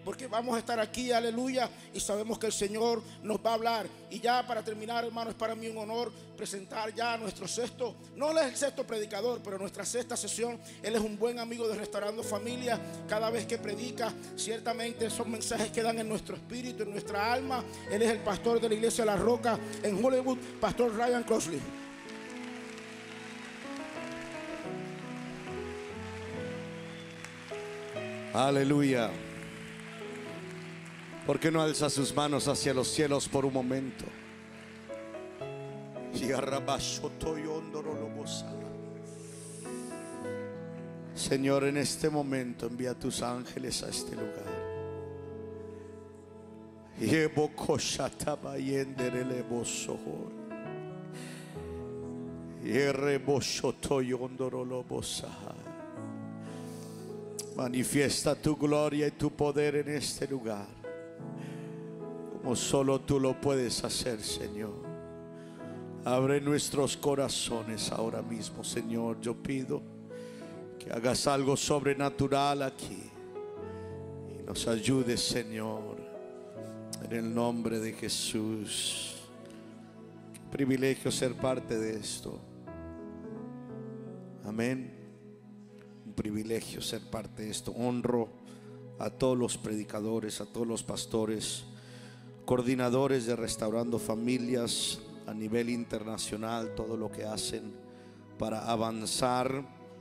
porque vamos a estar aquí, aleluya, y sabemos que el Señor nos va a hablar. Y ya para terminar, hermano, es para mí un honor presentar ya a nuestro sexto, no él es el sexto predicador, pero nuestra sexta sesión. Él es un buen amigo de Restaurando Familia. Cada vez que predica, ciertamente son mensajes que dan en nuestro espíritu, en nuestra alma. Él es el pastor de la iglesia La Roca en Hollywood, Pastor Ryan Crossley. Aleluya. ¿Por qué no alza sus manos hacia los cielos por un momento? Señor, en este momento envía a tus ángeles a este lugar. Manifiesta tu gloria y tu poder en este lugar, como solo tú lo puedes hacer, Señor. Abre nuestros corazones ahora mismo, Señor. Yo pido que hagas algo sobrenatural aquí y nos ayudes, Señor, en el nombre de Jesús. Qué privilegio ser parte de esto. Amén. Un privilegio ser parte de esto. Honro a todos los predicadores, a todos los pastores, coordinadores de Restaurando Familias a nivel internacional, todo lo que hacen para avanzar.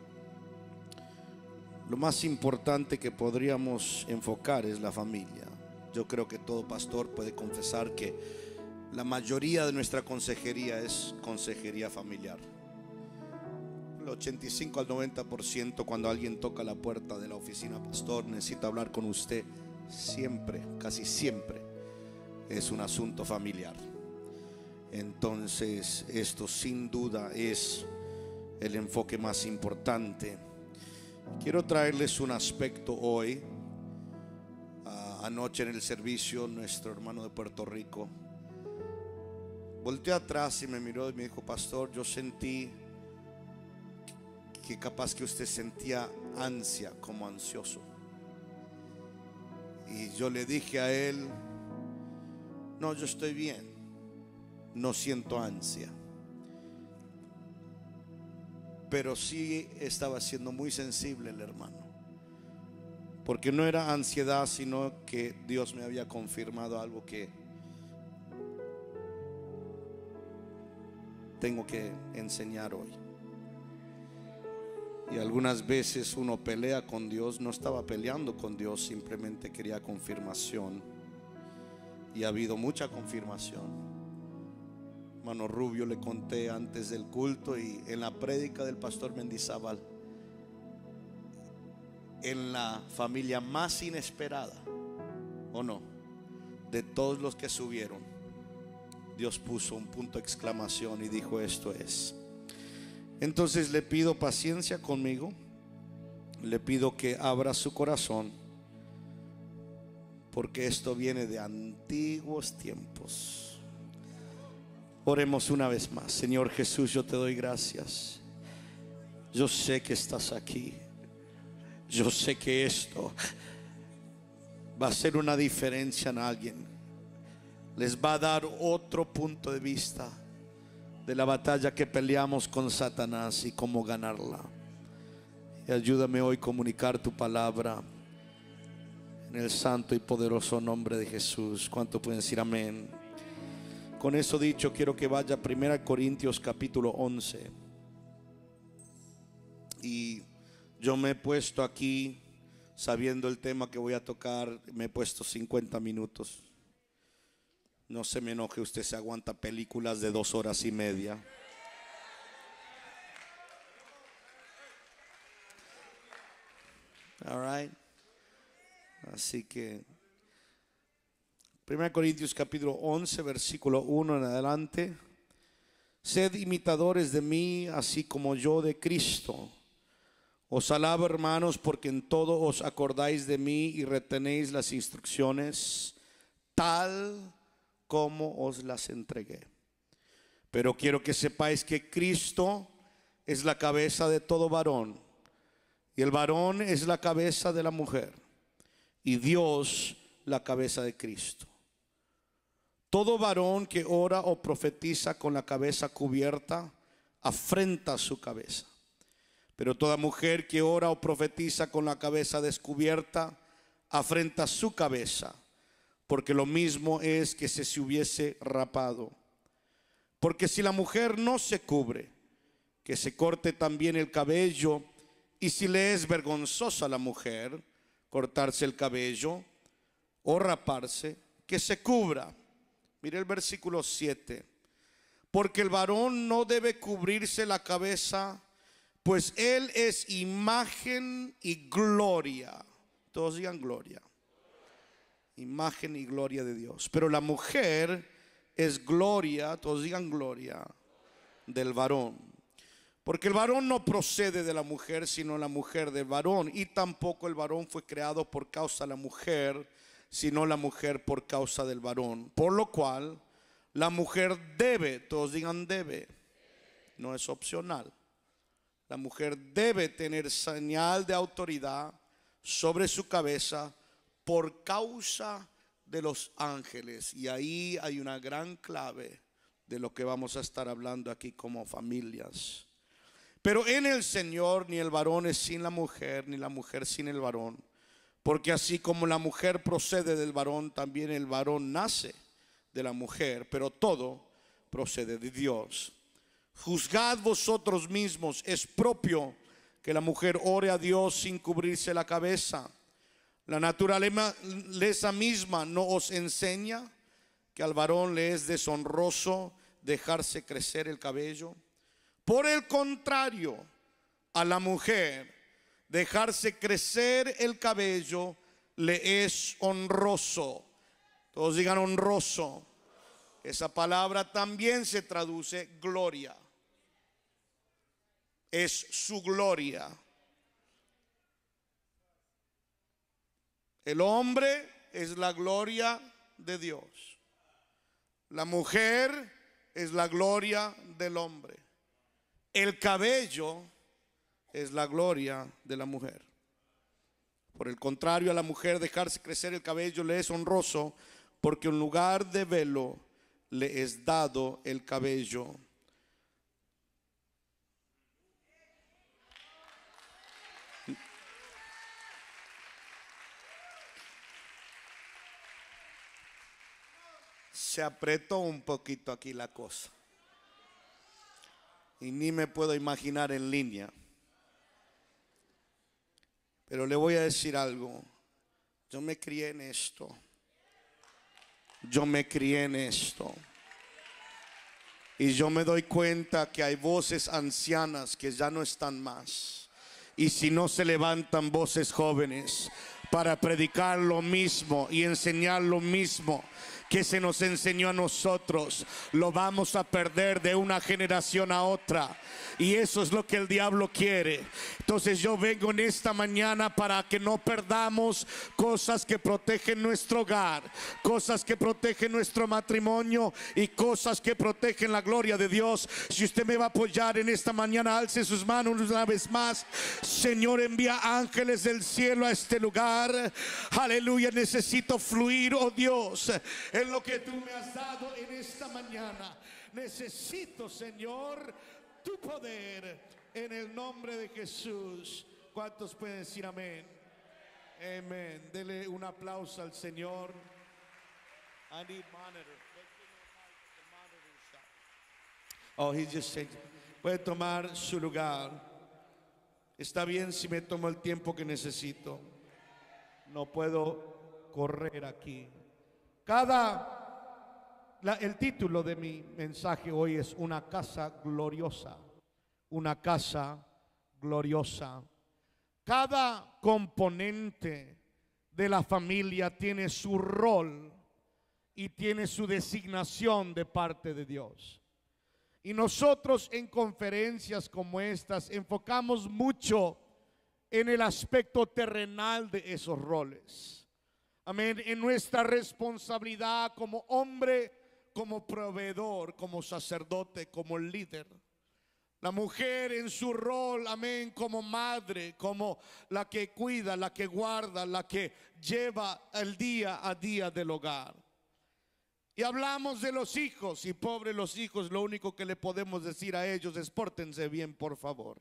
Lo más importante que podríamos enfocar es la familia. Yo creo que todo pastor puede confesar que la mayoría de nuestra consejería es consejería familiar. El 85 al 90% cuando alguien toca la puerta de la oficina, pastor, necesito hablar con usted, siempre, casi siempre es un asunto familiar. Entonces esto sin duda es el enfoque más importante. Quiero traerles un aspecto hoy. Anoche en el servicio, nuestro hermano de Puerto Rico volteó atrás y me miró y me dijo: pastor, yo sentí que capaz que usted sentía ansia, como ansioso. Y yo le dije a él: no, yo estoy bien, no siento ansia. Pero sí estaba siendo muy sensible el hermano, porque no era ansiedad, sino que Dios me había confirmado algo que tengo que enseñar hoy. Y algunas veces uno pelea con Dios. No estaba peleando con Dios, simplemente quería confirmación. Y ha habido mucha confirmación. Hermano Rubio, le conté antes del culto y en la prédica del pastor Mendizábal, en la familia más inesperada, ¿o no?, de todos los que subieron, Dios puso un punto de exclamación y dijo: esto es. Entonces le pido paciencia conmigo, le pido que abra su corazón, porque esto viene de antiguos tiempos. Oremos una vez más. Señor Jesús, yo te doy gracias. Yo sé que estás aquí. Yo sé que esto va a ser una diferencia en alguien. Les va a dar otro punto de vista de la batalla que peleamos con Satanás y cómo ganarla. Y ayúdame hoy a comunicar tu palabra en el santo y poderoso nombre de Jesús. ¿Cuánto pueden decir amén? Con eso dicho, quiero que vaya a 1 Corintios capítulo 11. Y yo me he puesto aquí, sabiendo el tema que voy a tocar, me he puesto 50 minutos. No se me enoje, usted se aguanta películas de 2 horas y media. All right. Así que 1 Corintios capítulo 11, versículo 1 en adelante. Sed imitadores de mí, así como yo de Cristo. Os alabo, hermanos, porque en todo os acordáis de mí y retenéis las instrucciones, tal como os las entregué. Pero quiero que sepáis que Cristo es la cabeza de todo varón, y el varón es la cabeza de la mujer, y Dios la cabeza de Cristo. Todo varón que ora o profetiza con la cabeza cubierta afrenta su cabeza. Pero toda mujer que ora o profetiza con la cabeza descubierta afrenta su cabeza, porque lo mismo es que si se hubiese rapado. Porque si la mujer no se cubre, que se corte también el cabello, y si le es vergonzosa a la mujer cortarse el cabello o raparse, que se cubra. Mire el versículo 7. Porque el varón no debe cubrirse la cabeza, pues él es imagen y gloria. Todos digan gloria. Imagen y gloria de Dios. Pero la mujer es gloria, todos digan gloria, del varón. Porque el varón no procede de la mujer, sino la mujer del varón. Y tampoco el varón fue creado por causa de la mujer, sino la mujer por causa del varón. Por lo cual la mujer debe, todos digan debe, no es opcional. La mujer debe tener señal de autoridad sobre su cabeza por causa de los ángeles. Y ahí hay una gran clave de lo que vamos a estar hablando aquí como familias. Pero en el Señor ni el varón es sin la mujer, ni la mujer sin el varón. Porque así como la mujer procede del varón, también el varón nace de la mujer, pero todo procede de Dios. Juzgad vosotros mismos, es propio que la mujer ore a Dios sin cubrirse la cabeza. La naturaleza misma no os enseña que al varón le es deshonroso dejarse crecer el cabello. Por el contrario, a la mujer dejarse crecer el cabello le es honroso. Todos digan honroso. Esa palabra también se traduce gloria. Es su gloria. El hombre es la gloria de Dios. La mujer es la gloria del hombre. El cabello es la gloria de la mujer. Por el contrario, a la mujer dejarse crecer el cabello le es honroso, porque en lugar de velo le es dado el cabello. Se apretó un poquito aquí la cosa. Y ni me puedo imaginar en línea. Pero le voy a decir algo. Yo me crié en esto. Yo me crié en esto. Y yo me doy cuenta que hay voces ancianas que ya no están más. Y si no se levantan voces jóvenes para predicar lo mismo y enseñar lo mismo que se nos enseñó a nosotros, lo vamos a perder de una generación a otra. Y eso es lo que el diablo quiere. Entonces yo vengo en esta mañana para que no perdamos cosas que protegen nuestro hogar, cosas que protegen nuestro matrimonio y cosas que protegen la gloria de Dios. Si usted me va a apoyar en esta mañana, alce sus manos una vez más. Señor, envía ángeles del cielo a este lugar. Aleluya, necesito fluir, oh Dios, en lo que tú me has dado en esta mañana. Necesito, Señor, tu poder en el nombre de Jesús. ¿Cuántos pueden decir amén? Amén. Dele un aplauso al Señor. I need monitor. Oh, he just said, puede tomar su lugar. Está bien si me tomo el tiempo que necesito. No puedo correr aquí. El título de mi mensaje hoy es Una casa gloriosa. Una casa gloriosa. Cada componente de la familia tiene su rol y tiene su designación de parte de Dios. Y nosotros en conferencias como estas enfocamos mucho en el aspecto terrenal de esos roles. Amén, en nuestra responsabilidad como hombre, como proveedor, como sacerdote, como líder. La mujer en su rol, amén, como madre, como la que cuida, la que guarda, la que lleva el día a día del hogar. Y hablamos de los hijos, y pobres los hijos, lo único que le podemos decir a ellos es: pórtense bien, por favor.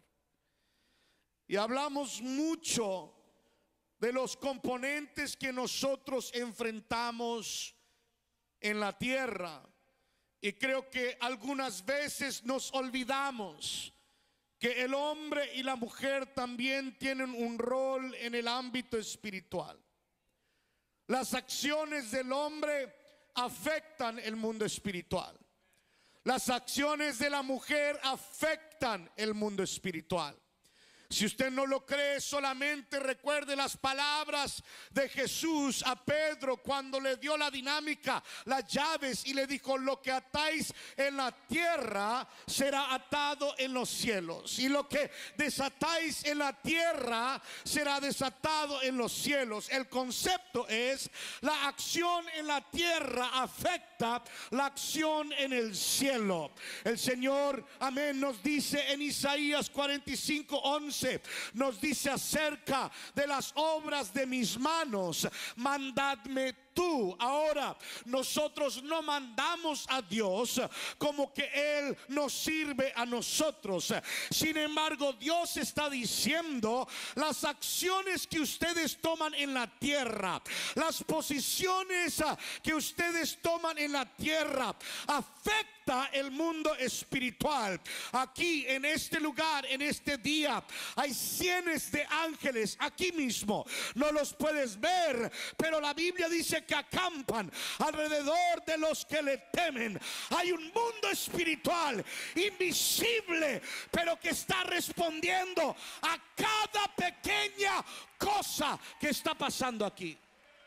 Y hablamos mucho de los componentes que nosotros enfrentamos en la tierra. Y creo que algunas veces nos olvidamos que el hombre y la mujer también tienen un rol en el ámbito espiritual. Las acciones del hombre afectan el mundo espiritual. Las acciones de la mujer afectan el mundo espiritual. Si usted no lo cree, solamente recuerde las palabras de Jesús a Pedro cuando le dio la dinámica, las llaves, y le dijo: lo que atáis en la tierra será atado en los cielos, y lo que desatáis en la tierra será desatado en los cielos. El concepto es: la acción en la tierra afecta la acción en el cielo. El Señor, amén, nos dice en Isaías 45:11, nos dice acerca de las obras de mis manos: mandadme tú. Ahora, nosotros no mandamos a Dios como que Él nos sirve a nosotros. Sin embargo, Dios está diciendo: las acciones que ustedes toman en la tierra, las posiciones que ustedes toman en la tierra, afecta el mundo espiritual. Aquí en este lugar, en este día, hay cientos de ángeles aquí mismo. No los puedes ver, pero la Biblia dice que acampan alrededor de los que le temen. Hay un mundo espiritual invisible, pero que está respondiendo a cada pequeña cosa que está pasando aquí.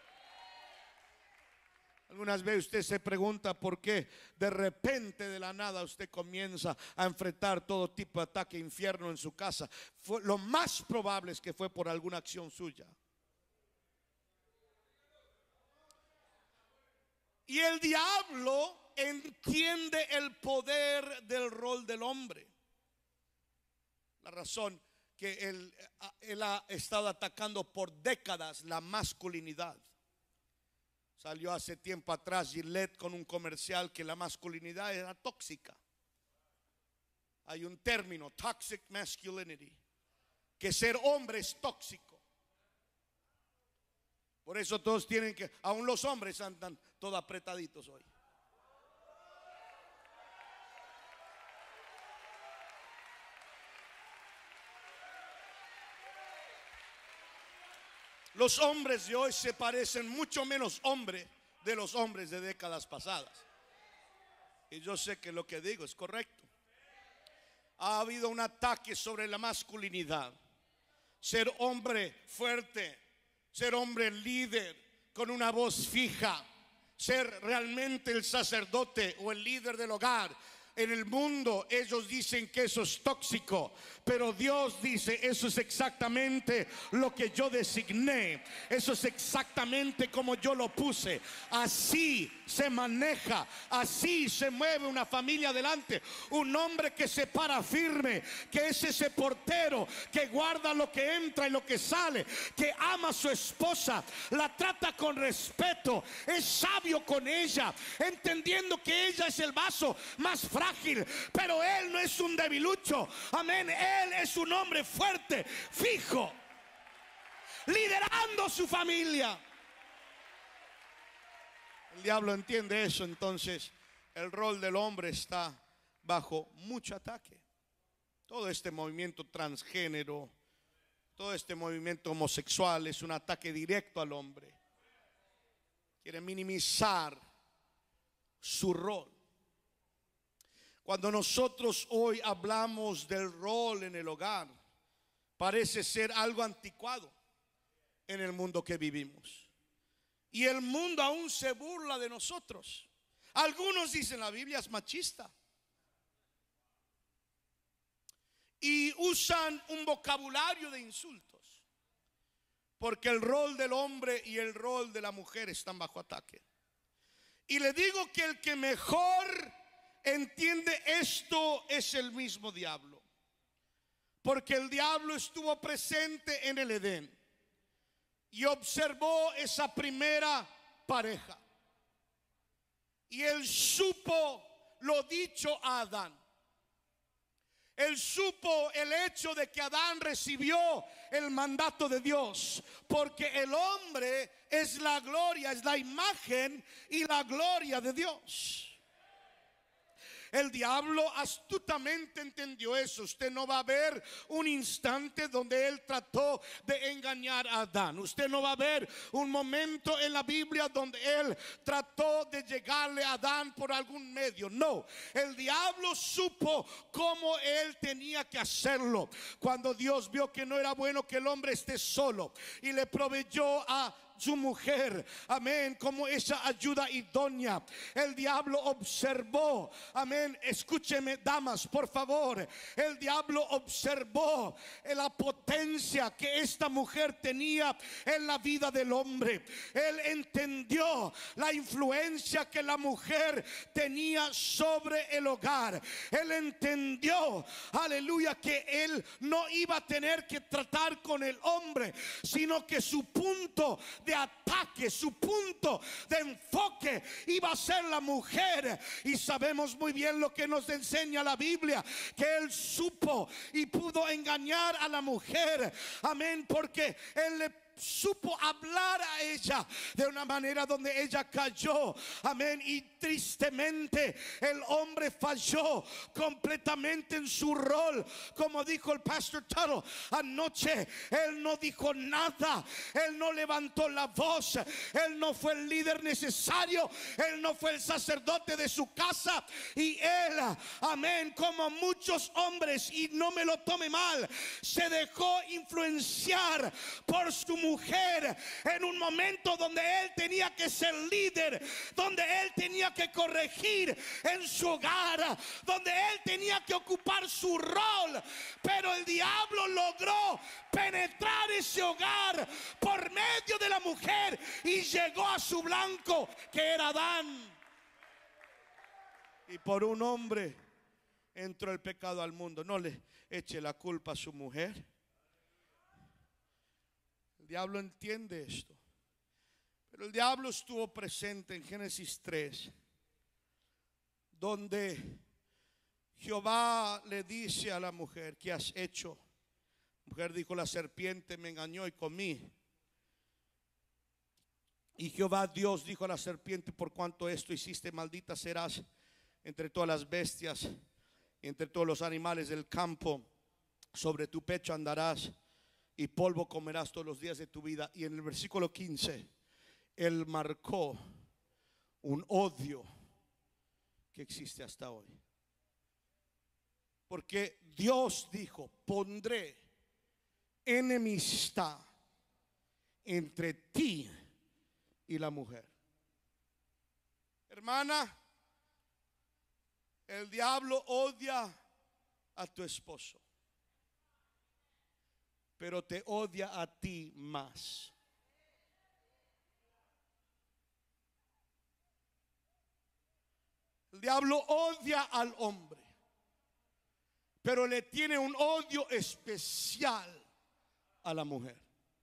Algunas veces usted se pregunta por qué de repente, de la nada, usted comienza a enfrentar todo tipo de ataque infierno en su casa. Lo más probable es que fue por alguna acción suya. Y el diablo entiende el poder del rol del hombre. La razón que él ha estado atacando por décadas la masculinidad. Salió hace tiempo atrás Gillette con un comercial que la masculinidad era tóxica. Hay un término, toxic masculinity, que ser hombre es tóxico. Por eso todos tienen que, aún los hombres andan todos apretaditos hoy. Los hombres de hoy se parecen mucho menos hombres de los hombres de décadas pasadas. Y yo sé que lo que digo es correcto. Ha habido un ataque sobre la masculinidad. Ser hombre fuerte, ser hombre líder con una voz fija, ser realmente el sacerdote o el líder del hogar. En el mundo ellos dicen que eso es tóxico, pero Dios dice: eso es exactamente lo que yo designé, eso es exactamente como yo lo puse. Así se maneja, así se mueve una familia adelante. Un hombre que se para firme, que es ese portero que guarda lo que entra y lo que sale, que ama a su esposa, la trata con respeto, es sabio con ella, entendiendo que ella es el vaso más frágil, pero él no es un debilucho. Amén. Él es un hombre fuerte, fijo, liderando su familia. El diablo entiende eso, entonces el rol del hombre está bajo mucho ataque. Todo este movimiento transgénero, todo este movimiento homosexual es un ataque directo al hombre. Quiere minimizar su rol. Cuando nosotros hoy hablamos del rol en el hogar, parece ser algo anticuado en el mundo que vivimos. Y el mundo aún se burla de nosotros. Algunos dicen: la Biblia es machista. Y usan un vocabulario de insultos, porque el rol del hombre y el rol de la mujer están bajo ataque. Y le digo que el que mejor entiende esto es el mismo diablo. Porque el diablo estuvo presente en el Edén y observó esa primera pareja. Y él supo lo dicho a Adán. Él supo el hecho de que Adán recibió el mandato de Dios, porque el hombre es la gloria, es la imagen y la gloria de Dios. El diablo astutamente entendió eso. Usted no va a ver un instante donde él trató de engañar a Adán. Usted no va a ver un momento en la Biblia donde él trató de llegarle a Adán por algún medio. No, el diablo supo cómo él tenía que hacerlo. Cuando Dios vio que no era bueno que el hombre esté solo y le proveyó a su mujer, amén, como esa ayuda idónea, el diablo observó, amén, escúcheme damas, por favor, el diablo observó la potencia que esta mujer tenía en la vida del hombre. Él entendió la influencia que la mujer tenía sobre el hogar. Él entendió, aleluya, que él no iba a tener que tratar con el hombre, sino que su punto de ataque, su punto de enfoque iba a ser la mujer. Y sabemos muy bien lo que nos enseña la Biblia, que él supo y pudo engañar a la mujer, amén, porque él le supo hablar a ella de una manera donde ella cayó, amén. Y tristemente el hombre falló completamente en su rol. Como dijo el pastor Tuttle anoche, él no dijo nada, él no levantó la voz, él no fue el líder necesario, él no fue el sacerdote de su casa. Y él, amén, como muchos hombres, y no me lo tome mal, se dejó influenciar por su mujer en un momento donde él tenía que ser líder, donde él tenía que corregir en su hogar, donde él tenía que ocupar su rol. Pero el diablo logró penetrar ese hogar por medio de la mujer y llegó a su blanco, que era Adán. Y por un hombre entró el pecado al mundo. No le eche la culpa a su mujer. El diablo entiende esto. Pero el diablo estuvo presente en Génesis 3, donde Jehová le dice a la mujer: ¿qué has hecho? La mujer dijo: la serpiente me engañó y comí. Y Jehová Dios dijo a la serpiente: por cuanto esto hiciste, maldita serás entre todas las bestias y entre todos los animales del campo. Sobre tu pecho andarás y polvo comerás todos los días de tu vida. Y en el versículo 15 él marcó un odio que existe hasta hoy, porque Dios dijo: pondré enemistad entre ti y la mujer. Hermana, el diablo odia a tu esposo, pero te odia a ti más. El diablo odia al hombre, pero le tiene un odio especial a la mujer.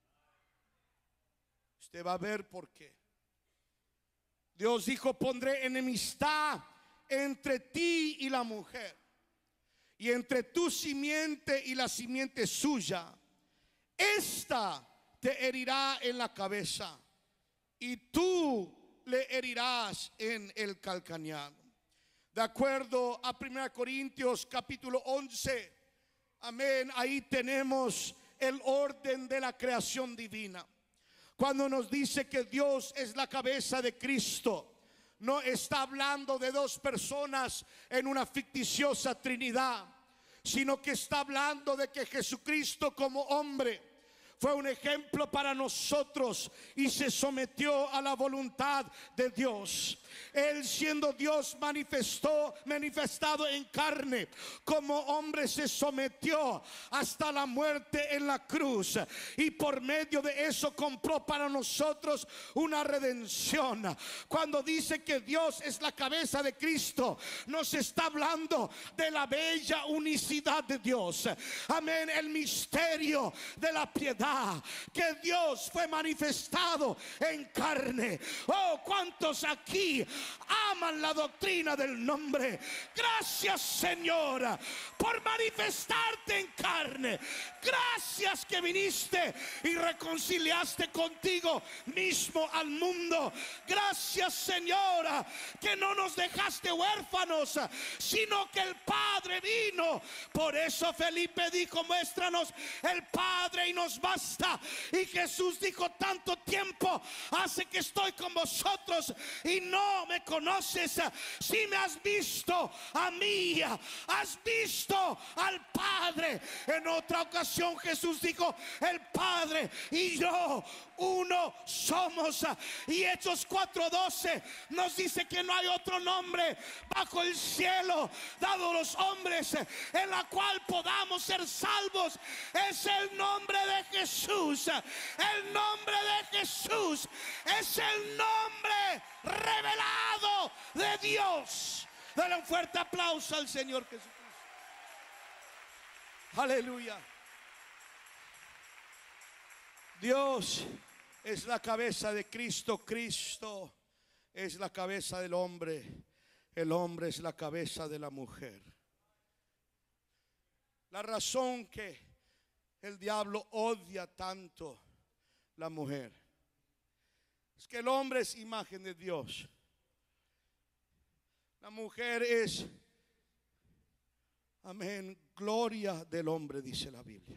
Usted va a ver por qué. Dios dijo: pondré enemistad entre ti y la mujer, y entre tu simiente y la simiente suya. Esta te herirá en la cabeza y tú le herirás en el calcañar. De acuerdo a 1 Corintios capítulo 11, amén, ahí tenemos el orden de la creación divina. Cuando nos dice que Dios es la cabeza de Cristo, no está hablando de dos personas en una ficticiosa Trinidad, sino que está hablando de que Jesucristo como hombre fue un ejemplo para nosotros y se sometió a la voluntad de Dios. Él, siendo Dios manifestado en carne, como hombre se sometió hasta la muerte en la cruz, y por medio de eso compró para nosotros una redención. Cuando dice que Dios es la cabeza de Cristo, nos está hablando de la bella unicidad de Dios. Amén. El misterio de la piedad, que Dios fue manifestado en carne. Oh, cuántos aquí aman la doctrina del nombre. Gracias, Señor, por manifestarte en carne. Gracias que viniste y reconciliaste contigo mismo al mundo. Gracias, Señora, que no nos dejaste huérfanos, sino que el Padre vino. Por eso Felipe dijo: muéstranos el Padre y nos basta. Y Jesús dijo: tanto tiempo hace que estoy con vosotros y no me conoces. Si me has visto a mí, has visto al Padre. En otra ocasión Jesús dijo: el Padre y yo uno somos. Y Hechos 4:12 nos dice que no hay otro nombre bajo el cielo dado a los hombres en la cual podamos ser salvos. Es el nombre de Jesús. El nombre de Jesús es el nombre revelado de Dios. Dale un fuerte aplauso al Señor Jesucristo. Aleluya. Dios es la cabeza de Cristo. Cristo es la cabeza del hombre. El hombre es la cabeza de la mujer. La razón que el diablo odia tanto la mujer es que el hombre es imagen de Dios. La mujer es, amén, gloria del hombre, dice la Biblia.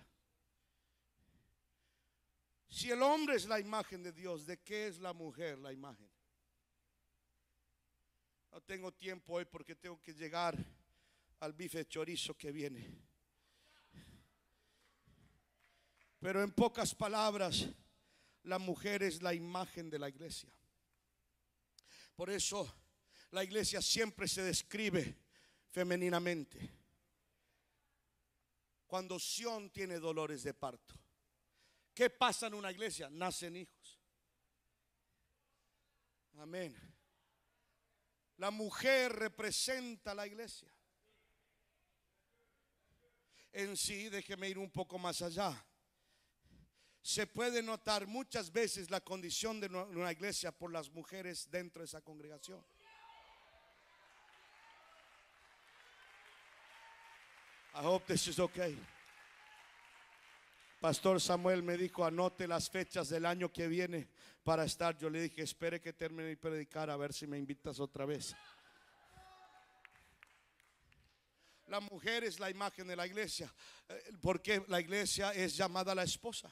Si el hombre es la imagen de Dios, ¿de qué es la mujer la imagen? No tengo tiempo hoy porque tengo que llegar al bife de chorizo que viene. Pero en pocas palabras, la mujer es la imagen de la iglesia. Por eso la iglesia siempre se describe femeninamente. Cuando Sión tiene dolores de parto, ¿qué pasa en una iglesia? Nacen hijos. Amén. La mujer representa a la iglesia. En sí, déjeme ir un poco más allá. Se puede notar muchas veces la condición de una iglesia por las mujeres dentro de esa congregación. I hope this is okay. Pastor Samuel me dijo: anote las fechas del año que viene para estar. Yo le dije: espere que termine de predicar a ver si me invitas otra vez. La mujer es la imagen de la iglesia, porque la iglesia es llamada la esposa.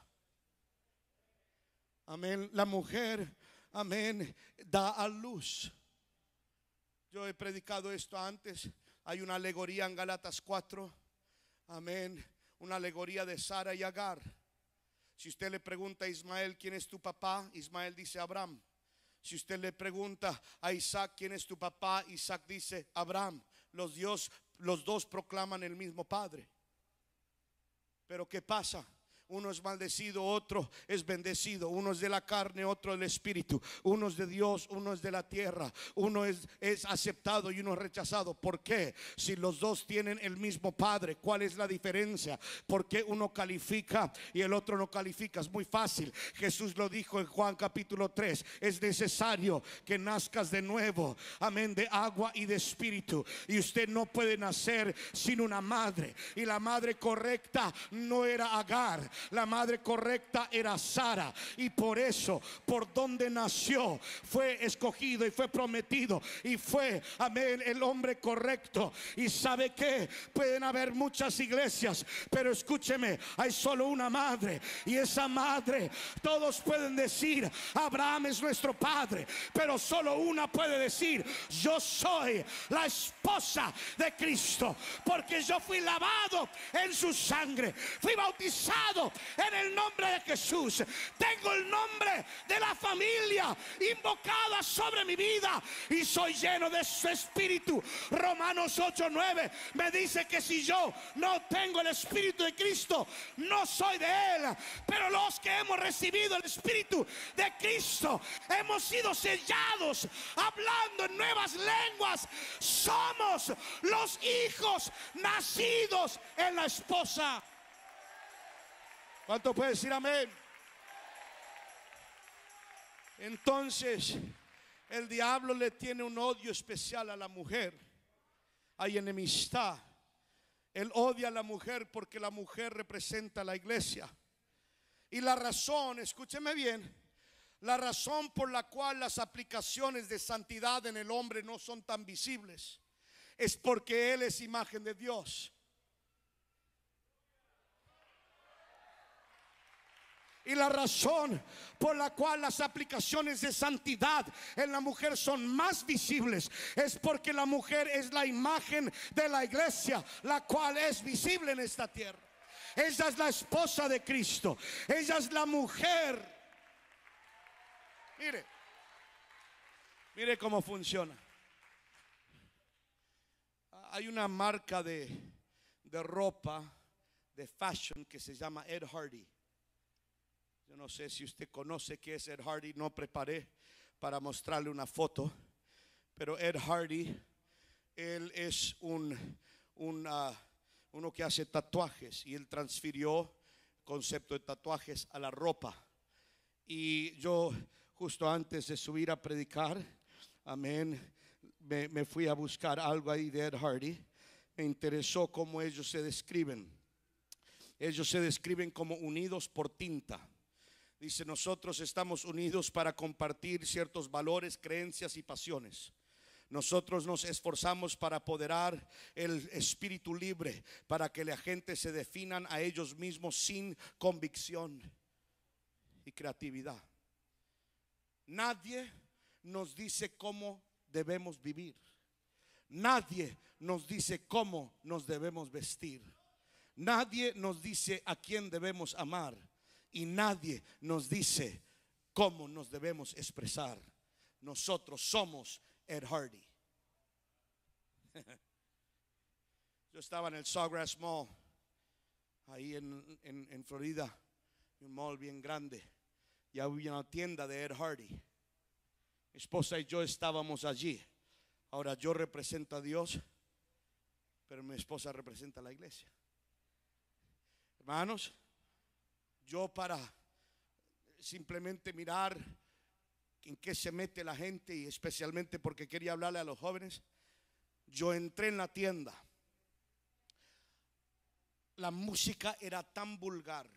Amén. La mujer, amén, da a luz. Yo he predicado esto antes. Hay una alegoría en Gálatas 4. Amén. Una alegoría de Sara y Agar. Si usted le pregunta a Ismael: ¿quién es tu papá? Ismael dice: Abraham. Si usted le pregunta a Isaac: ¿quién es tu papá? Isaac dice: Abraham. Los dos proclaman el mismo padre. Pero ¿qué pasa? Uno es maldecido, otro es bendecido. Uno es de la carne, otro del espíritu. Uno es de Dios, uno es de la tierra. Uno es aceptado y uno es rechazado. ¿Por qué? Si los dos tienen el mismo padre, ¿cuál es la diferencia? ¿Por qué uno califica y el otro no califica? Es muy fácil. Jesús lo dijo en Juan capítulo 3. Es necesario que nazcas de nuevo, amén, de agua y de espíritu. Y usted no puede nacer sin una madre. Y la madre correcta no era Agar. La madre correcta era Sara. Y por eso, por donde nació, fue escogido y fue prometido. Y fue, amén, el hombre correcto. Y sabe que pueden haber muchas iglesias, pero escúcheme, hay solo una madre. Y esa madre, todos pueden decir: Abraham es nuestro padre, pero solo una puede decir: yo soy la esposa de Cristo, porque yo fui lavado en su sangre, fui bautizado bendecido en el nombre de Jesús. Tengo el nombre de la familia invocada sobre mi vida y soy lleno de su espíritu. Romanos 8:9 me dice que si yo no tengo el espíritu de Cristo, no soy de él. Pero los que hemos recibido el espíritu de Cristo, hemos sido sellados hablando en nuevas lenguas. Somos los hijos nacidos en la esposa. ¿Cuánto puede decir amén? Entonces el diablo le tiene un odio especial a la mujer. Hay enemistad. Él odia a la mujer porque la mujer representa a la iglesia. Y la razón, escúcheme bien, la razón por la cual las aplicaciones de santidad en el hombre no son tan visibles es porque él es imagen de Dios. Y la razón por la cual las aplicaciones de santidad en la mujer son más visibles es porque la mujer es la imagen de la iglesia, la cual es visible en esta tierra. Ella es la esposa de Cristo. Ella es la mujer. Mire cómo funciona. Hay una marca de ropa, de fashion, que se llama Ed Hardy. Yo no sé si usted conoce qué es Ed Hardy. No preparé para mostrarle una foto, pero Ed Hardy, él es uno que hace tatuajes, y él transfirió el concepto de tatuajes a la ropa. Y yo, justo antes de subir a predicar, amén, me fui a buscar algo ahí de Ed Hardy. Me interesó cómo ellos se describen. Ellos se describen como unidos por tinta. Dice: nosotros estamos unidos para compartir ciertos valores, creencias y pasiones. Nosotros nos esforzamos para apoderar el espíritu libre, para que la gente se definan a ellos mismos sin convicción y creatividad. Nadie nos dice cómo debemos vivir. Nadie nos dice cómo nos debemos vestir. Nadie nos dice a quién debemos amar. Y nadie nos dice cómo nos debemos expresar. Nosotros somos Ed Hardy. Yo estaba en el Sawgrass Mall, ahí en Florida, un mall bien grande, y había una tienda de Ed Hardy. Mi esposa y yo estábamos allí. Ahora, yo represento a Dios, pero mi esposa representa a la iglesia. Hermanos, yo, para simplemente mirar en qué se mete la gente, y especialmente porque quería hablarle a los jóvenes, yo entré en la tienda. La música era tan vulgar.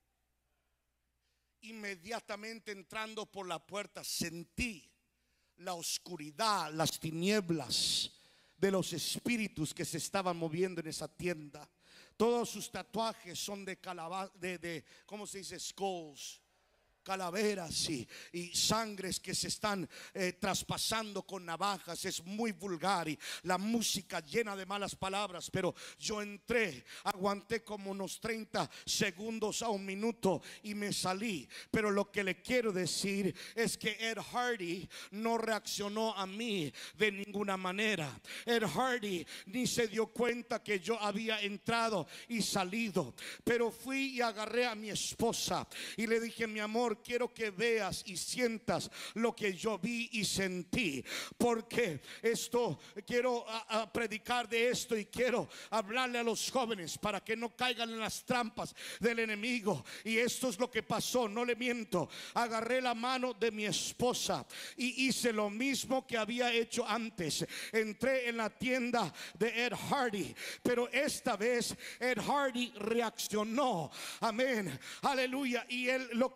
Inmediatamente entrando por la puerta sentí la oscuridad, las tinieblas de los espíritus que se estaban moviendo en esa tienda. Todos sus tatuajes son de calabaza, ¿cómo se dice? Skulls, calaveras y sangres que se están traspasando con navajas. Es muy vulgar y la música llena de malas palabras. Pero yo entré, aguanté como unos 30 segundos a un minuto y me salí. Pero lo que le quiero decir es que Ed Hardy no reaccionó a mí de ninguna manera. Ed Hardy ni se dio cuenta que yo había entrado y salido. Pero fui y agarré a mi esposa y le dije: mi amor, quiero que veas y sientas lo que yo vi y sentí, porque esto quiero predicar de esto, y quiero hablarle a los jóvenes para que no caigan en las trampas del enemigo. Y esto es lo que pasó, no le miento. Agarré la mano de mi esposa y hice lo mismo que había hecho antes. Entré en la tienda de Ed Hardy, pero esta vez Ed Hardy reaccionó. Amén, aleluya. Y él, lo que pasó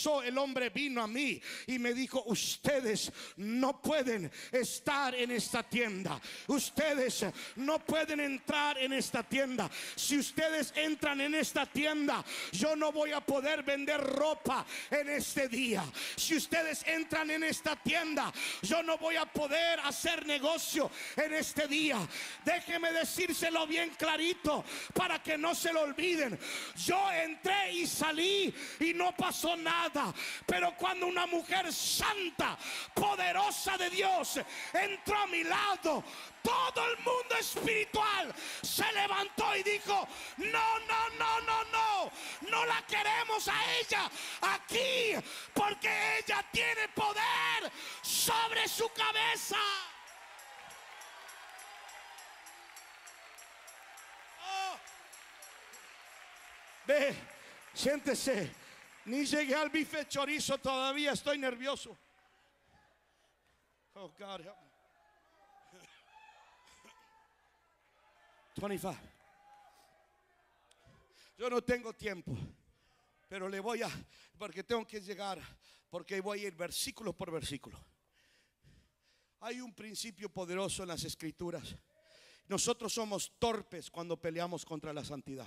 pasó, el hombre vino a mí y me dijo: ustedes no pueden estar en esta tienda, ustedes no pueden entrar en esta tienda. Si ustedes entran en esta tienda, yo no voy a poder vender ropa en este día. Si ustedes entran en esta tienda, yo no voy a poder hacer negocio en este día. Déjeme decírselo bien clarito para que no se lo olviden. Yo entré y salí y no pasó nada, pero cuando una mujer santa, poderosa de Dios entró a mi lado, todo el mundo espiritual se levantó y dijo: no, no, no, no, no, no la queremos a ella aquí, porque ella tiene poder sobre su cabeza. Oh. Ve, siéntese. Ni llegué al bife chorizo todavía, estoy nervioso. Oh God, help me. 25. Yo no tengo tiempo, pero le voy a, porque tengo que llegar, porque voy a ir versículo por versículo. Hay un principio poderoso en las escrituras. Nosotros somos torpes cuando peleamos contra la santidad.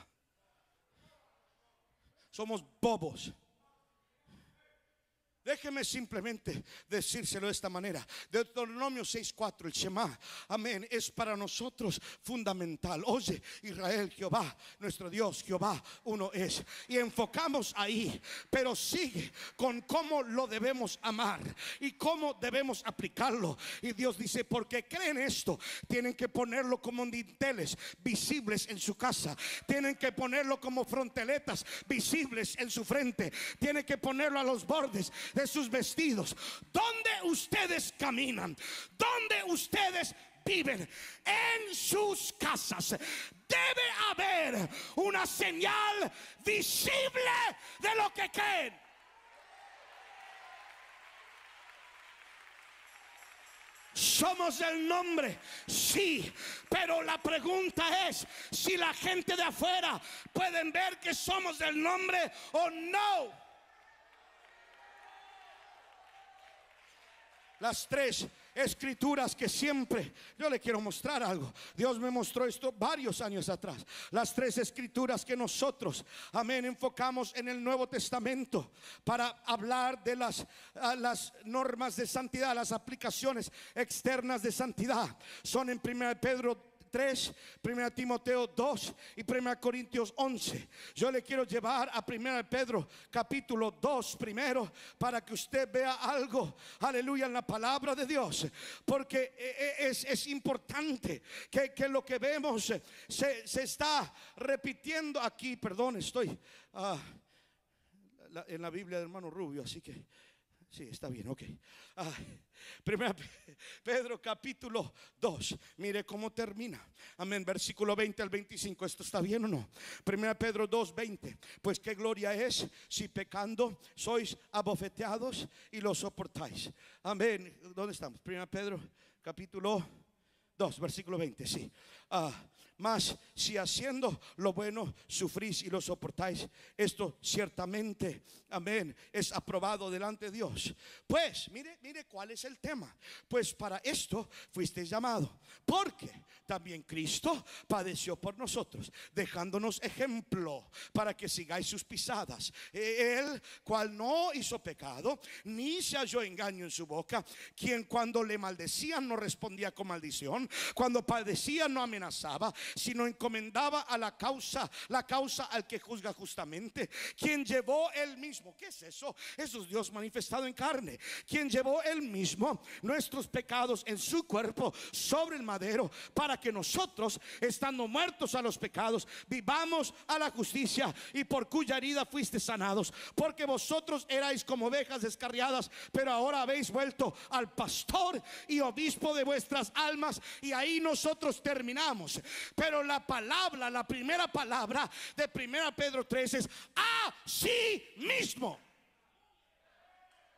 Somos bobos. Déjeme simplemente decírselo de esta manera. Deuteronomio 6:4, el Shema, amén, es para nosotros fundamental. Oye, Israel, Jehová, nuestro Dios, Jehová, uno es. Y enfocamos ahí, pero sigue con cómo lo debemos amar y cómo debemos aplicarlo. Y Dios dice: porque creen esto, tienen que ponerlo como dinteles visibles en su casa. Tienen que ponerlo como fronteletas visibles en su frente. Tienen que ponerlo a los bordes de sus vestidos. Donde ustedes caminan, donde ustedes viven, en sus casas, debe haber una señal visible de lo que creen. Somos del nombre, sí, pero la pregunta es si la gente de afuera pueden ver que somos del nombre o no. Las tres escrituras que siempre, yo le quiero mostrar algo. Dios me mostró esto varios años atrás. Las tres escrituras que nosotros, amén, enfocamos en el Nuevo Testamento para hablar de las normas de santidad, las aplicaciones externas de santidad, son en 1 Pedro 3, 1 Timoteo 2 y 1 Corintios 11. Yo le quiero llevar a 1 Pedro capítulo 2 primero, para que usted vea algo, aleluya, en la palabra de Dios. Porque es importante que lo que vemos se está repitiendo aquí. Perdón, estoy en la Biblia del hermano Rubio, así que sí, está bien, ok. Primera Pedro capítulo 2. Mire cómo termina. Amén, versículo 20 al 25. ¿Esto está bien o no? Primera Pedro 2, 20. Pues qué gloria es si pecando sois abofeteados y lo soportáis. Amén. ¿Dónde estamos? Primera Pedro capítulo 2, versículo 20, sí. Mas si haciendo lo bueno sufrís y lo soportáis, esto ciertamente, amén, es aprobado delante de Dios. Pues mire cuál es el tema. Pues para esto fuisteis llamado, porque también Cristo padeció por nosotros, dejándonos ejemplo para que sigáis sus pisadas. Él, cual no hizo pecado, ni se halló engaño en su boca, quien cuando le maldecían no respondía con maldición, cuando padecía no amenazaba, sino encomendaba a la causa al que juzga justamente, quien llevó él mismo. ¿Qué es eso? Eso es Dios manifestado en carne, quien llevó él mismo nuestros pecados en su cuerpo sobre el madero, para que nosotros, estando muertos a los pecados, vivamos a la justicia, y por cuya herida fuiste sanados. Porque vosotros erais como ovejas descarriadas, pero ahora habéis vuelto al pastor y obispo de vuestras almas. Y ahí nosotros terminamos. Pero la palabra, la primera palabra de 1 Pedro 3 es así mismo.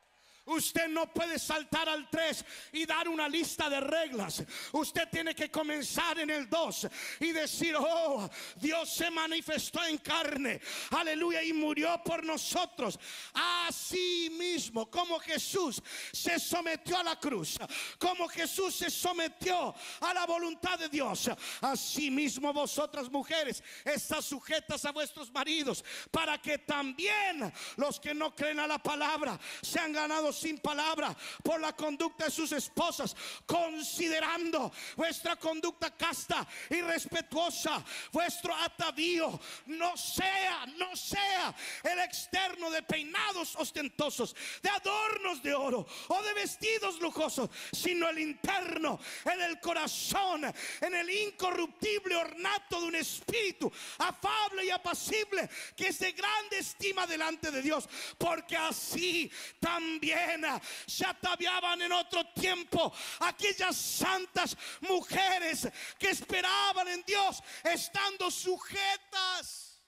Usted no puede saltar al 3 y dar una lista de reglas. Usted tiene que comenzar en el 2 y decir: oh, Dios se manifestó en carne, aleluya, y murió por nosotros. Así mismo como Jesús se sometió a la cruz, como Jesús se sometió a la voluntad de Dios, así mismo vosotras mujeres estás sujetas a vuestros maridos, para que también los que no creen a la palabra sean ganados sin palabra por la conducta de sus esposas, considerando vuestra conducta casta y respetuosa. Vuestro atavío no sea el externo de peinados ostentosos, de adornos de oro o de vestidos lujosos, sino el interno, en el corazón, en el incorruptible ornato de un espíritu afable y apacible, que es de grande estima delante de Dios. Porque así también se ataviaban en otro tiempo aquellas santas mujeres que esperaban en Dios, estando sujetas.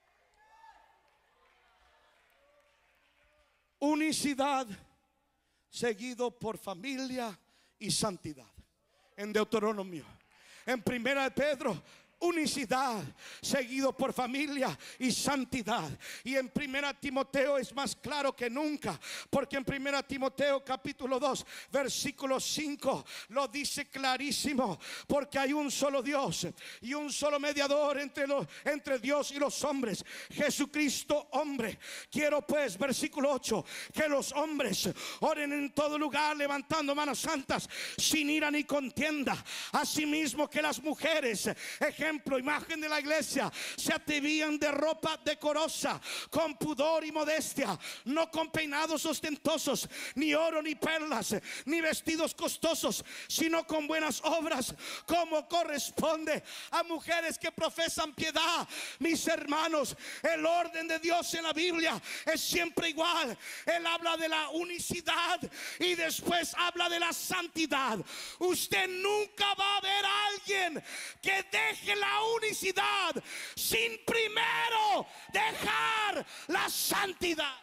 Unicidad seguido por familia y santidad. En Deuteronomio. En Primera de Pedro, unicidad seguido por familia y santidad. Y en Primera Timoteo es más claro que nunca, porque en Primera Timoteo capítulo 2 versículo 5 lo dice clarísimo: porque hay un solo Dios y un solo mediador entre Dios y los hombres, Jesucristo hombre. Quiero pues, versículo 8, que los hombres oren en todo lugar, levantando manos santas, sin ira ni contienda. Asimismo que las mujeres, ejemplo, imagen de la iglesia, se atavían de ropa decorosa, con pudor y modestia, no con peinados ostentosos, ni oro, ni perlas, ni vestidos costosos, sino con buenas obras, como corresponde a mujeres que profesan piedad. Mis hermanos, el orden de Dios en la Biblia es siempre igual. Él habla de la unicidad y después habla de la santidad. Usted nunca va a ver a alguien que deje la unicidad sin primero dejar la santidad.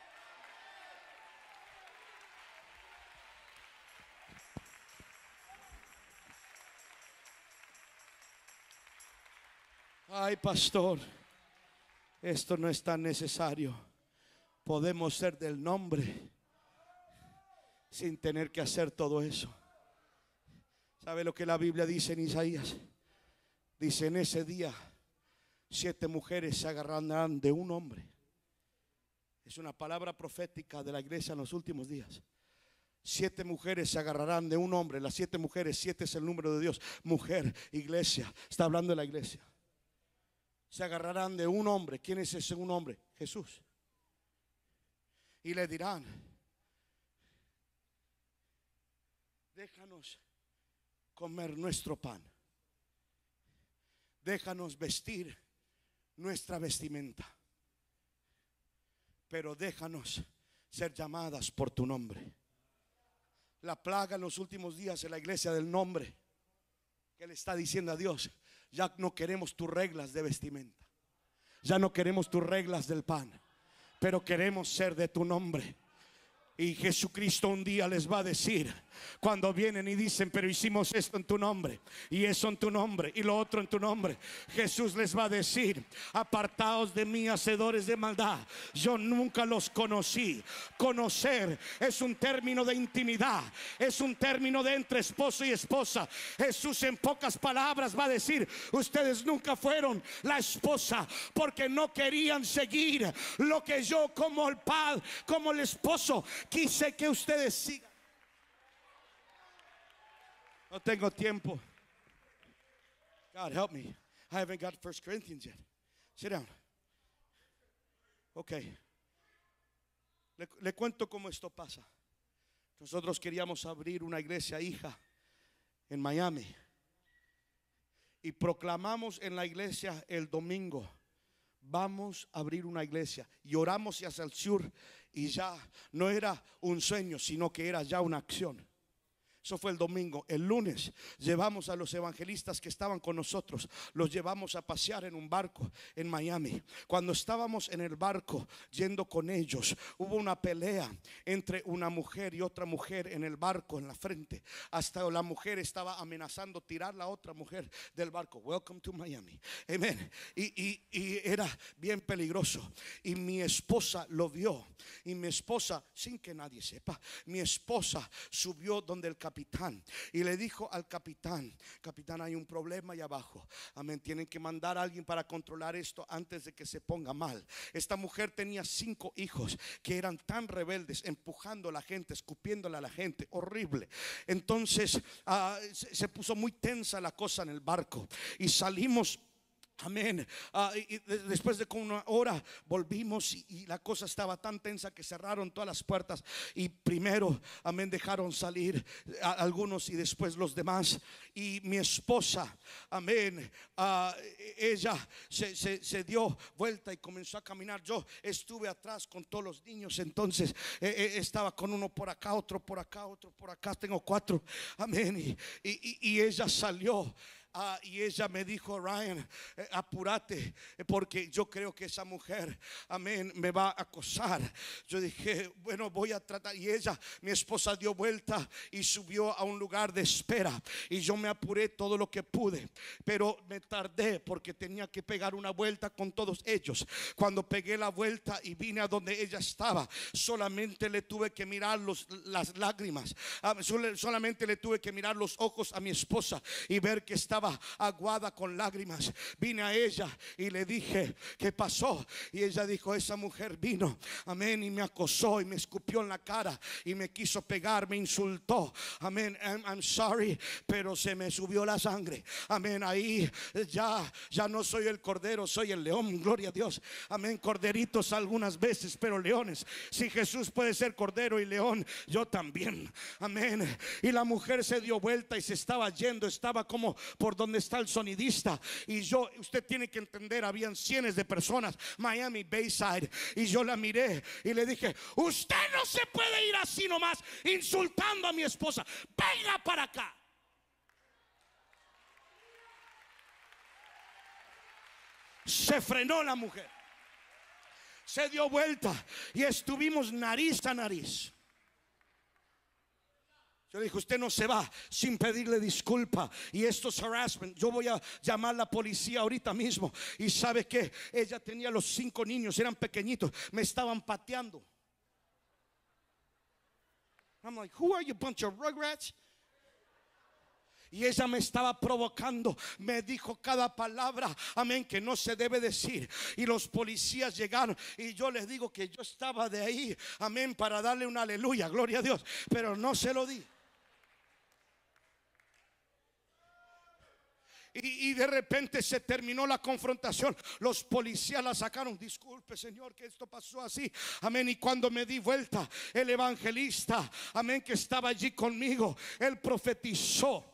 Ay, pastor, esto no es tan necesario. Podemos ser del nombre sin tener que hacer todo eso. ¿Sabe lo que la Biblia dice en Isaías? Dice: en ese día 7 mujeres se agarrarán de un hombre. Es una palabra profética de la iglesia en los últimos días. 7 mujeres se agarrarán de un hombre. Las 7 mujeres, 7 es el número de Dios. Mujer, iglesia, está hablando de la iglesia. Se agarrarán de un hombre. ¿Quién es ese un hombre? Jesús. Y le dirán: déjanos comer nuestro pan, déjanos vestir nuestra vestimenta, pero déjanos ser llamadas por tu nombre. La plaga en los últimos días en la iglesia del nombre, que le está diciendo a Dios: ya no queremos tus reglas de vestimenta, ya no queremos tus reglas del pan, pero queremos ser de tu nombre. Y Jesucristo un día les va a decir, cuando vienen y dicen: pero hicimos esto en tu nombre, y eso en tu nombre, y lo otro en tu nombre, Jesús les va a decir: apartaos de mí, hacedores de maldad, yo nunca los conocí. Conocer es un término de intimidad, es un término de entre esposo y esposa. Jesús en pocas palabras va a decir: ustedes nunca fueron la esposa, porque no querían seguir lo que yo como el padre, como el esposo, quise que ustedes sigan. No tengo tiempo. God help me. I haven't got 1 Corinthians yet. Sit down. Okay. Le cuento cómo esto pasa. Nosotros queríamos abrir una iglesia hija en Miami. Y proclamamos en la iglesia el domingo: vamos a abrir una iglesia. Y oramos hacia el sur. Y ya no era un sueño, sino que era ya una acción. Eso fue el domingo. El lunes llevamos a los evangelistas que estaban con nosotros, los llevamos a pasear en un barco en Miami. Cuando estábamos en el barco yendo con ellos, hubo una pelea entre una mujer y otra mujer en el barco, en la frente. Hasta la mujer estaba amenazando tirar la otra mujer del barco. Welcome to Miami. Amen. Y era bien peligroso. Y mi esposa lo vio. Y mi esposa, sin que nadie sepa, mi esposa subió donde el capitán y le dijo al capitán: capitán, hay un problema ahí abajo. Amén. Tienen que mandar a alguien para controlar esto antes de que se ponga mal. Esta mujer tenía 5 hijos que eran tan rebeldes, empujando a la gente, escupiéndole a la gente, horrible. Entonces se puso muy tensa la cosa en el barco y salimos. Amén. Y después de como una hora volvimos y la cosa estaba tan tensa que cerraron todas las puertas. Y primero, amén, dejaron salir a algunos y después los demás. Y mi esposa, amén, ella se dio vuelta y comenzó a caminar. Yo estuve atrás con todos los niños. Entonces estaba con uno por acá, otro por acá, otro por acá. Tengo 4. Amén. Y ella salió. Y ella me dijo: Ryan, apúrate, porque yo creo que esa mujer, amén, me va a acosar. Yo dije: bueno, voy a tratar. Y ella, mi esposa, dio vuelta y subió a un lugar de espera. Y yo me apuré todo lo que pude, pero me tardé porque tenía que pegar una vuelta con todos ellos. Cuando pegué la vuelta y vine a donde ella estaba, solamente le tuve que mirar las lágrimas. Solamente le tuve que mirar los ojos a mi esposa y ver que estaba aguada con lágrimas. Vine a ella y le dije: ¿qué pasó? Y ella dijo: esa mujer vino, amén, y me acosó y me escupió en la cara y me quiso pegar, me insultó. Amén. I'm sorry, pero se me subió la sangre. Amén. Ahí ya no soy el cordero, soy el león. Gloria a Dios. Amén. Corderitos algunas veces, pero leones. Si Jesús puede ser cordero y león, yo también. Amén. Y la mujer se dio vuelta y se estaba yendo. Estaba como por donde está el sonidista. Y yo, usted tiene que entender, habían cientos de personas, Miami Bayside. Y yo la miré y le dije: usted no se puede ir así nomás insultando a mi esposa. Venga para acá. Se frenó la mujer, se dio vuelta y estuvimos nariz a nariz. Yo dije: usted no se va sin pedirle disculpa. Y esto es harassment. Yo voy a llamar a la policía ahorita mismo. Y sabe que ella tenía los 5 niños, eran pequeñitos, me estaban pateando. I'm like: who are you, bunch of rugrats? Y ella me estaba provocando, me dijo cada palabra, amén, que no se debe decir. Y los policías llegaron y yo les digo que yo estaba de ahí, amén, para darle un aleluya, gloria a Dios, pero no se lo di. Y de repente se terminó la confrontación. Los policías la sacaron. Disculpe, señor, que esto pasó así. Amén. Y cuando me di vuelta, el evangelista, amén, que estaba allí conmigo, él profetizó.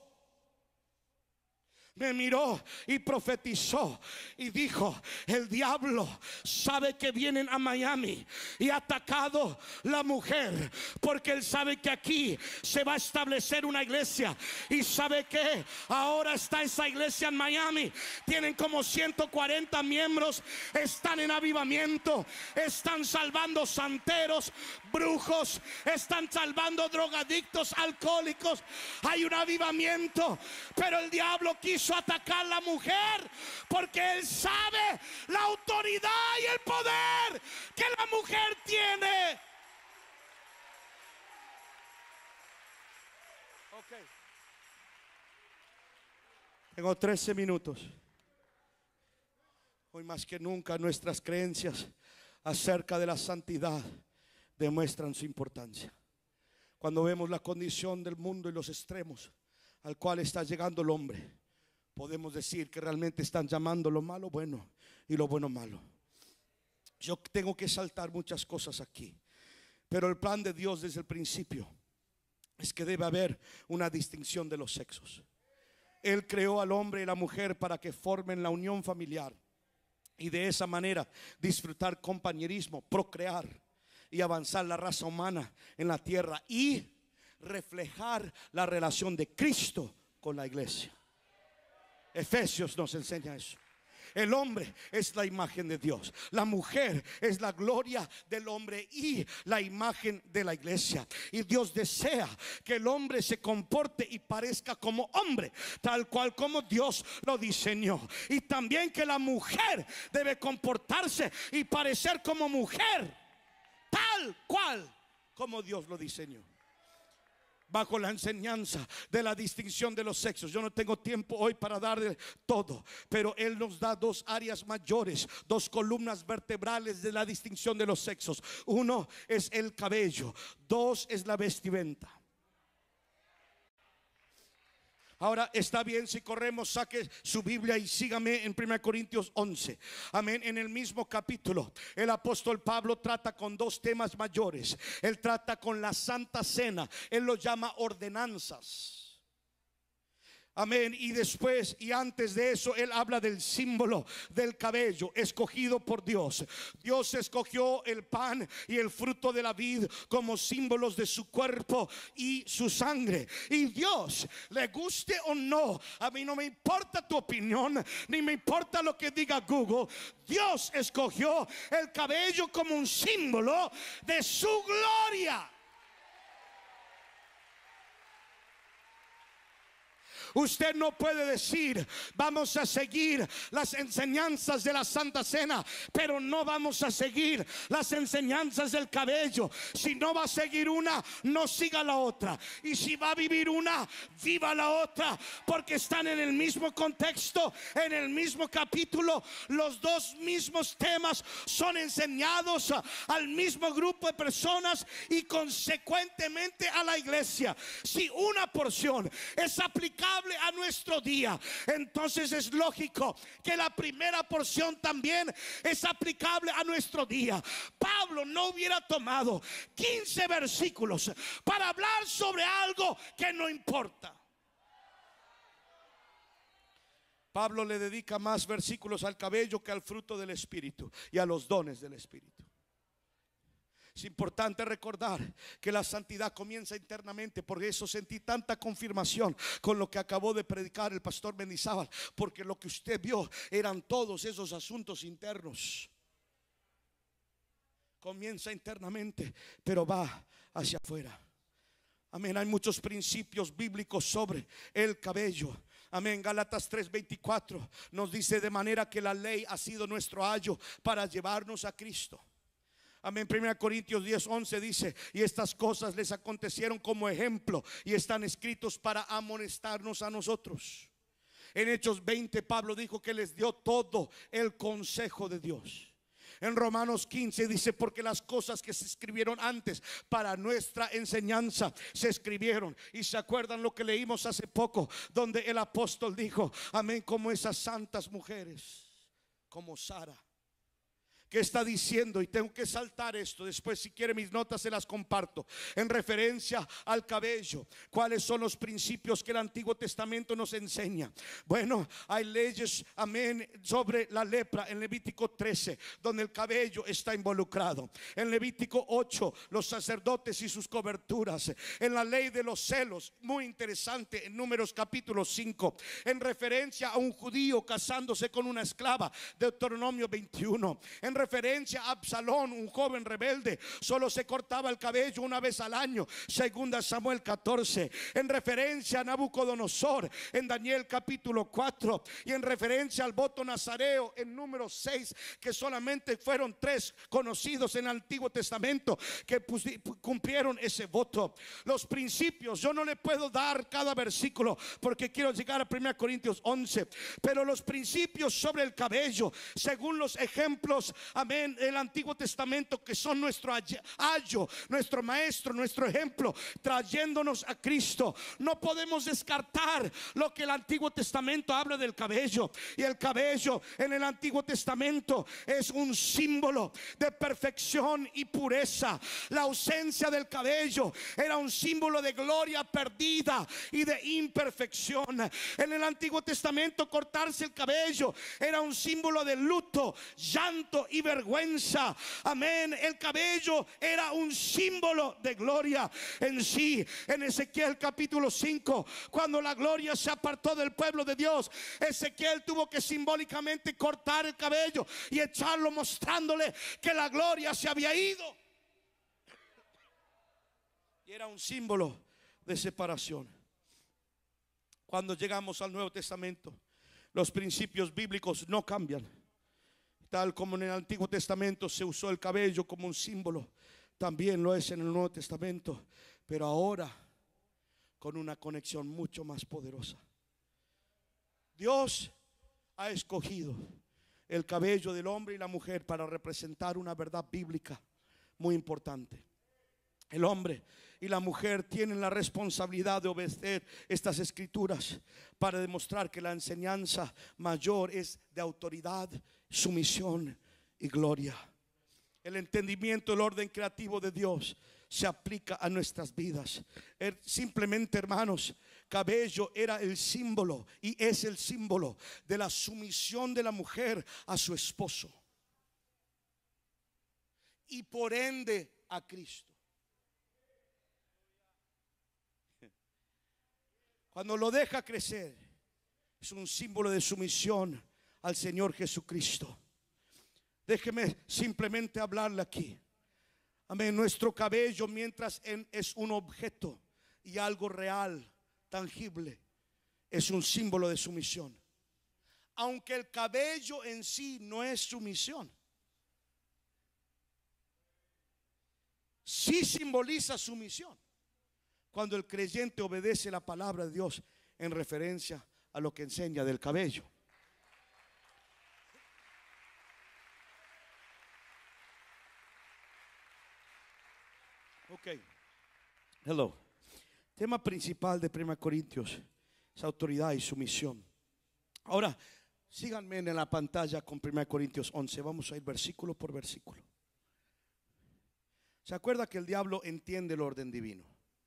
Me miró y profetizó y dijo: el diablo sabe que vienen a Miami y ha atacado la mujer, porque él sabe que aquí se va a establecer una iglesia. Y sabe que ahora está esa iglesia en Miami. Tienen como 140 miembros. Están en avivamiento. Están salvando santeros, brujos. Están salvando drogadictos, alcohólicos. Hay un avivamiento. Pero el diablo quiso atacar a la mujer, porque él sabe la autoridad y el poder que la mujer tiene. Okay. Tengo 13 minutos. Hoy más que nunca nuestras creencias acerca de la santidad demuestran su importancia. Cuando vemos la condición del mundo y los extremos al cual está llegando el hombre, podemos decir que realmente están llamando lo malo bueno y lo bueno malo. Yo tengo que saltar muchas cosas aquí, pero el plan de Dios desde el principio es que debe haber una distinción de los sexos. Él creó al hombre y la mujer para que formen la unión familiar y de esa manera disfrutar compañerismo, procrear y avanzar la raza humana en la tierra y reflejar la relación de Cristo con la iglesia. Efesios nos enseña eso. El hombre es la imagen de Dios. La mujer es la gloria del hombre y la imagen de la iglesia. Y Dios desea que el hombre se comporte y parezca como hombre, tal cual como Dios lo diseñó. Y también que la mujer debe comportarse y parecer como mujer, tal cual como Dios lo diseñó, bajo la enseñanza de la distinción de los sexos. Yo no tengo tiempo hoy para darle todo, pero Él nos da dos áreas mayores, dos columnas vertebrales de la distinción de los sexos. Uno es el cabello, dos es la vestimenta. Ahora está bien si corremos, saque su Biblia y sígame en 1 Corintios 11. Amén. En el mismo capítulo el apóstol Pablo trata con dos temas mayores. Él trata con la Santa Cena. Él lo llama ordenanzas. Amén. Y después y antes de eso él habla del símbolo del cabello escogido por Dios. Dios escogió el pan y el fruto de la vid como símbolos de su cuerpo y su sangre. Y Dios, le guste o no, a mí no me importa tu opinión, ni me importa lo que diga Google. Dios escogió el cabello como un símbolo de su gloria. Usted no puede decir: vamos a seguir las enseñanzas de la Santa Cena, pero no vamos a seguir las enseñanzas del cabello. Si no va a seguir una, no siga la otra. Y si va a vivir una, viva la otra, porque están en el mismo contexto, en el mismo capítulo. Los dos mismos temas son enseñados al mismo grupo de personas y consecuentemente a la iglesia. Si una porción es aplicable a nuestro día, entonces es lógico que la primera porción también es aplicable a nuestro día. Pablo no hubiera tomado 15 versículos para hablar sobre algo que no importa. Pablo le dedica más versículos al cabello que al fruto del Espíritu y a los dones del Espíritu. Es importante recordar que la santidad comienza internamente. Por eso sentí tanta confirmación con lo que acabó de predicar el pastor Mendizábal, porque lo que usted vio eran todos esos asuntos internos. Comienza internamente, pero va hacia afuera. Amén. Hay muchos principios bíblicos sobre el cabello. Amén. Gálatas 3:24 nos dice: de manera que la ley ha sido nuestro ayo para llevarnos a Cristo. Amén. 1 Corintios 10:11 dice: y estas cosas les acontecieron como ejemplo y están escritos para amonestarnos a nosotros. En Hechos 20 Pablo dijo que les dio todo el consejo de Dios. En Romanos 15 dice: porque las cosas que se escribieron antes para nuestra enseñanza se escribieron. Y se acuerdan lo que leímos hace poco, donde el apóstol dijo: amén, como esas santas mujeres, como Sara. ¿Qué está diciendo? Y tengo que saltar esto. Después, si quiere, mis notas se las comparto. En referencia al cabello, ¿cuáles son los principios que el Antiguo Testamento nos enseña? Bueno, hay leyes, amén, sobre la lepra en Levítico 13, donde el cabello está involucrado. En Levítico 8, los sacerdotes y sus coberturas. En la ley de los celos, muy interesante, en Números capítulo 5. En referencia a un judío casándose con una esclava, Deuteronomio 21. En referencia a Absalón, un joven rebelde, solo se cortaba el cabello una vez al año, segunda Samuel 14. En referencia a Nabucodonosor, en Daniel capítulo 4. Y en referencia al voto nazareo, en Números 6, que solamente fueron 3 conocidos en el Antiguo Testamento que cumplieron ese voto. Los principios, yo no le puedo dar cada versículo porque quiero llegar a 1 Corintios 11, pero los principios sobre el cabello, según los ejemplos, amén, el Antiguo Testamento, que son nuestro ayo, nuestro maestro, nuestro ejemplo, trayéndonos a Cristo. No podemos descartar lo que el Antiguo Testamento habla del cabello. Y el cabello en el Antiguo Testamento es un símbolo de perfección y pureza. La ausencia del cabello era un símbolo de gloria perdida y de imperfección. En el Antiguo Testamento, cortarse el cabello era un símbolo de luto, llanto y y vergüenza. Amén. El cabello era un símbolo de gloria en sí. En Ezequiel capítulo 5, cuando la gloria se apartó del pueblo de Dios, Ezequiel tuvo que simbólicamente cortar el cabello y echarlo, mostrándole que la gloria se había ido. Y era un símbolo de separación. Cuando llegamos al Nuevo Testamento, los principios bíblicos no cambian. Tal como en el Antiguo Testamento se usó el cabello como un símbolo, también lo es en el Nuevo Testamento, pero ahora con una conexión mucho más poderosa. Dios ha escogido el cabello del hombre y la mujer para representar una verdad bíblica muy importante. El hombre y la mujer tienen la responsabilidad de obedecer estas escrituras para demostrar que la enseñanza mayor es de autoridad, sumisión y gloria. El entendimiento, el orden creativo de Dios se aplica a nuestras vidas. Simplemente, hermanos, cabello era el símbolo y es el símbolo de la sumisión de la mujer a su esposo y por ende a Cristo. Cuando lo deja crecer, es un símbolo de sumisión al Señor Jesucristo. Déjeme simplemente hablarle aquí. Amén. Nuestro cabello, mientras es un objeto y algo real, tangible, es un símbolo de sumisión. Aunque el cabello en sí no es sumisión, sí simboliza sumisión cuando el creyente obedece la palabra de Dios en referencia a lo que enseña del cabello. Ok. Hello. Tema principal de 1 Corintios es autoridad y sumisión. Ahora, síganme en la pantalla con 1 Corintios 11. Vamos a ir versículo por versículo. ¿Se acuerda que el diablo entiende el orden divino?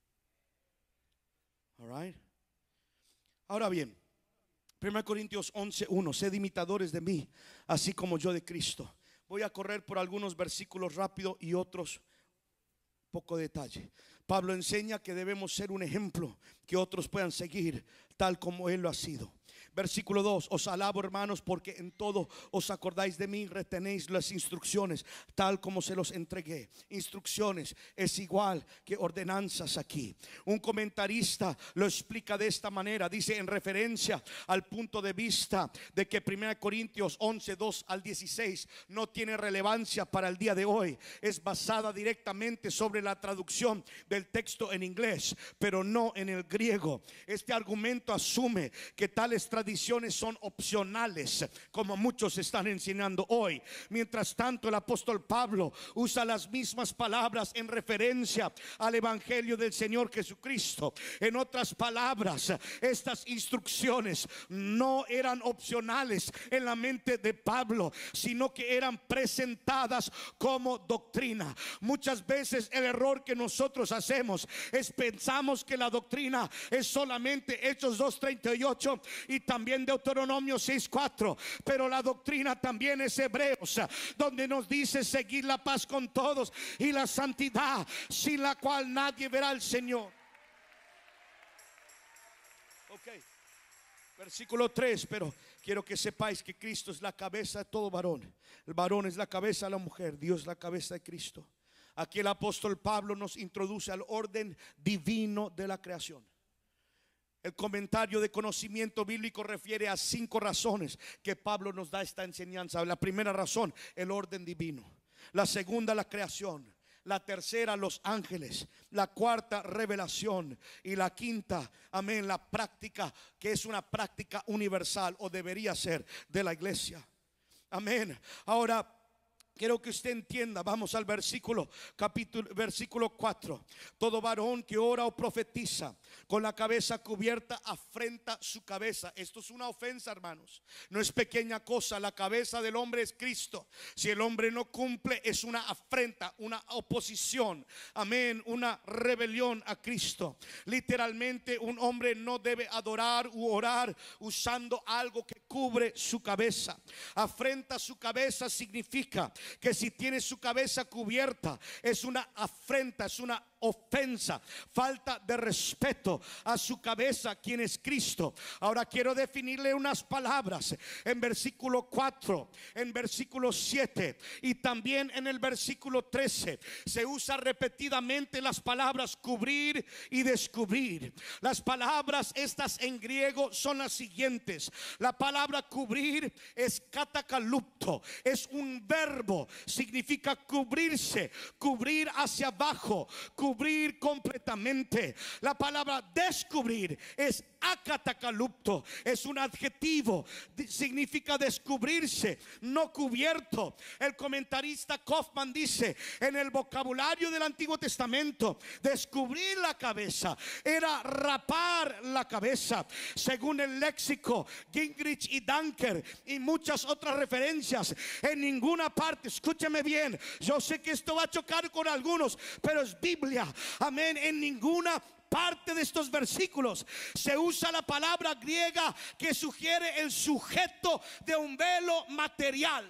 All right. Ahora bien, 1 Corintios 11:1. Sed imitadores de mí, así como yo de Cristo. Voy a correr por algunos versículos rápido y otros poco detalle. Pablo enseña que debemos ser un ejemplo que otros puedan seguir, tal como él lo ha sido. Versículo 2: os alabo, hermanos, porque en todo os acordáis de mí, retenéis las instrucciones tal como se los entregué. Instrucciones es igual que ordenanzas aquí. Un comentarista lo explica de esta manera. Dice, en referencia al punto de vista de que 1 Corintios 11, 2 al 16 no tiene relevancia para el día de hoy. Es basada directamente sobre la traducción del texto en inglés, pero no en el griego. Este argumento asume que tales tradiciones son opcionales, como muchos están enseñando hoy. Mientras tanto, el apóstol Pablo usa las mismas palabras en referencia al evangelio del Señor Jesucristo. En otras palabras, estas instrucciones no eran opcionales en la mente de Pablo, sino que eran presentadas como doctrina. Muchas veces el error que nosotros hacemos es pensamos que la doctrina es solamente Hechos 2:38 y también Deuteronomio 6:4, pero la doctrina también es Hebreos, donde nos dice seguir la paz con todos y la santidad, sin la cual nadie verá al Señor. Ok, versículo 3: pero quiero que sepáis que Cristo es la cabeza de todo varón. El varón es la cabeza de la mujer, Dios es la cabeza de Cristo. Aquí el apóstol Pablo nos introduce al orden divino de la creación. El comentario de conocimiento bíblico refiere a 5 razones que Pablo nos da esta enseñanza. La primera razón, el orden divino. La segunda, la creación. La tercera, los ángeles. La cuarta, revelación. Y la quinta, amén, la práctica, que es una práctica universal, o debería ser, de la iglesia. Amén. Ahora, quiero que usted entienda, vamos al versículo 4. Todo varón que ora o profetiza con la cabeza cubierta afrenta su cabeza. Esto es una ofensa, hermanos. No es pequeña cosa. La cabeza del hombre es Cristo. Si el hombre no cumple, es una afrenta, una oposición, amén, una rebelión a Cristo. Literalmente, un hombre no debe adorar u orar usando algo que cubre su cabeza. Afrenta su cabeza significa que si tiene su cabeza cubierta es una afrenta, es una ofensa, falta de respeto a su cabeza, quien es Cristo. Ahora quiero definirle unas palabras en versículo 4, en versículo 7 y también en el versículo 13. Se usa repetidamente las palabras cubrir y descubrir. Las palabras estas en griego son las siguientes. La palabra cubrir es katakalupto, es un verbo, significa cubrirse, cubrir hacia abajo, cubrir completamente. La palabra descubrir es akatakalupto, es un adjetivo, significa descubrirse, no cubierto. El comentarista Kaufman dice: en el vocabulario del Antiguo Testamento, descubrir la cabeza era rapar la cabeza. Según el léxico Gingrich y Dunker y muchas otras referencias, en ninguna parte, escúcheme bien, yo sé que esto va a chocar con algunos, pero es Biblia, amén, en ninguna parte de estos versículos se usa la palabra griega que sugiere el sujeto de un velo material.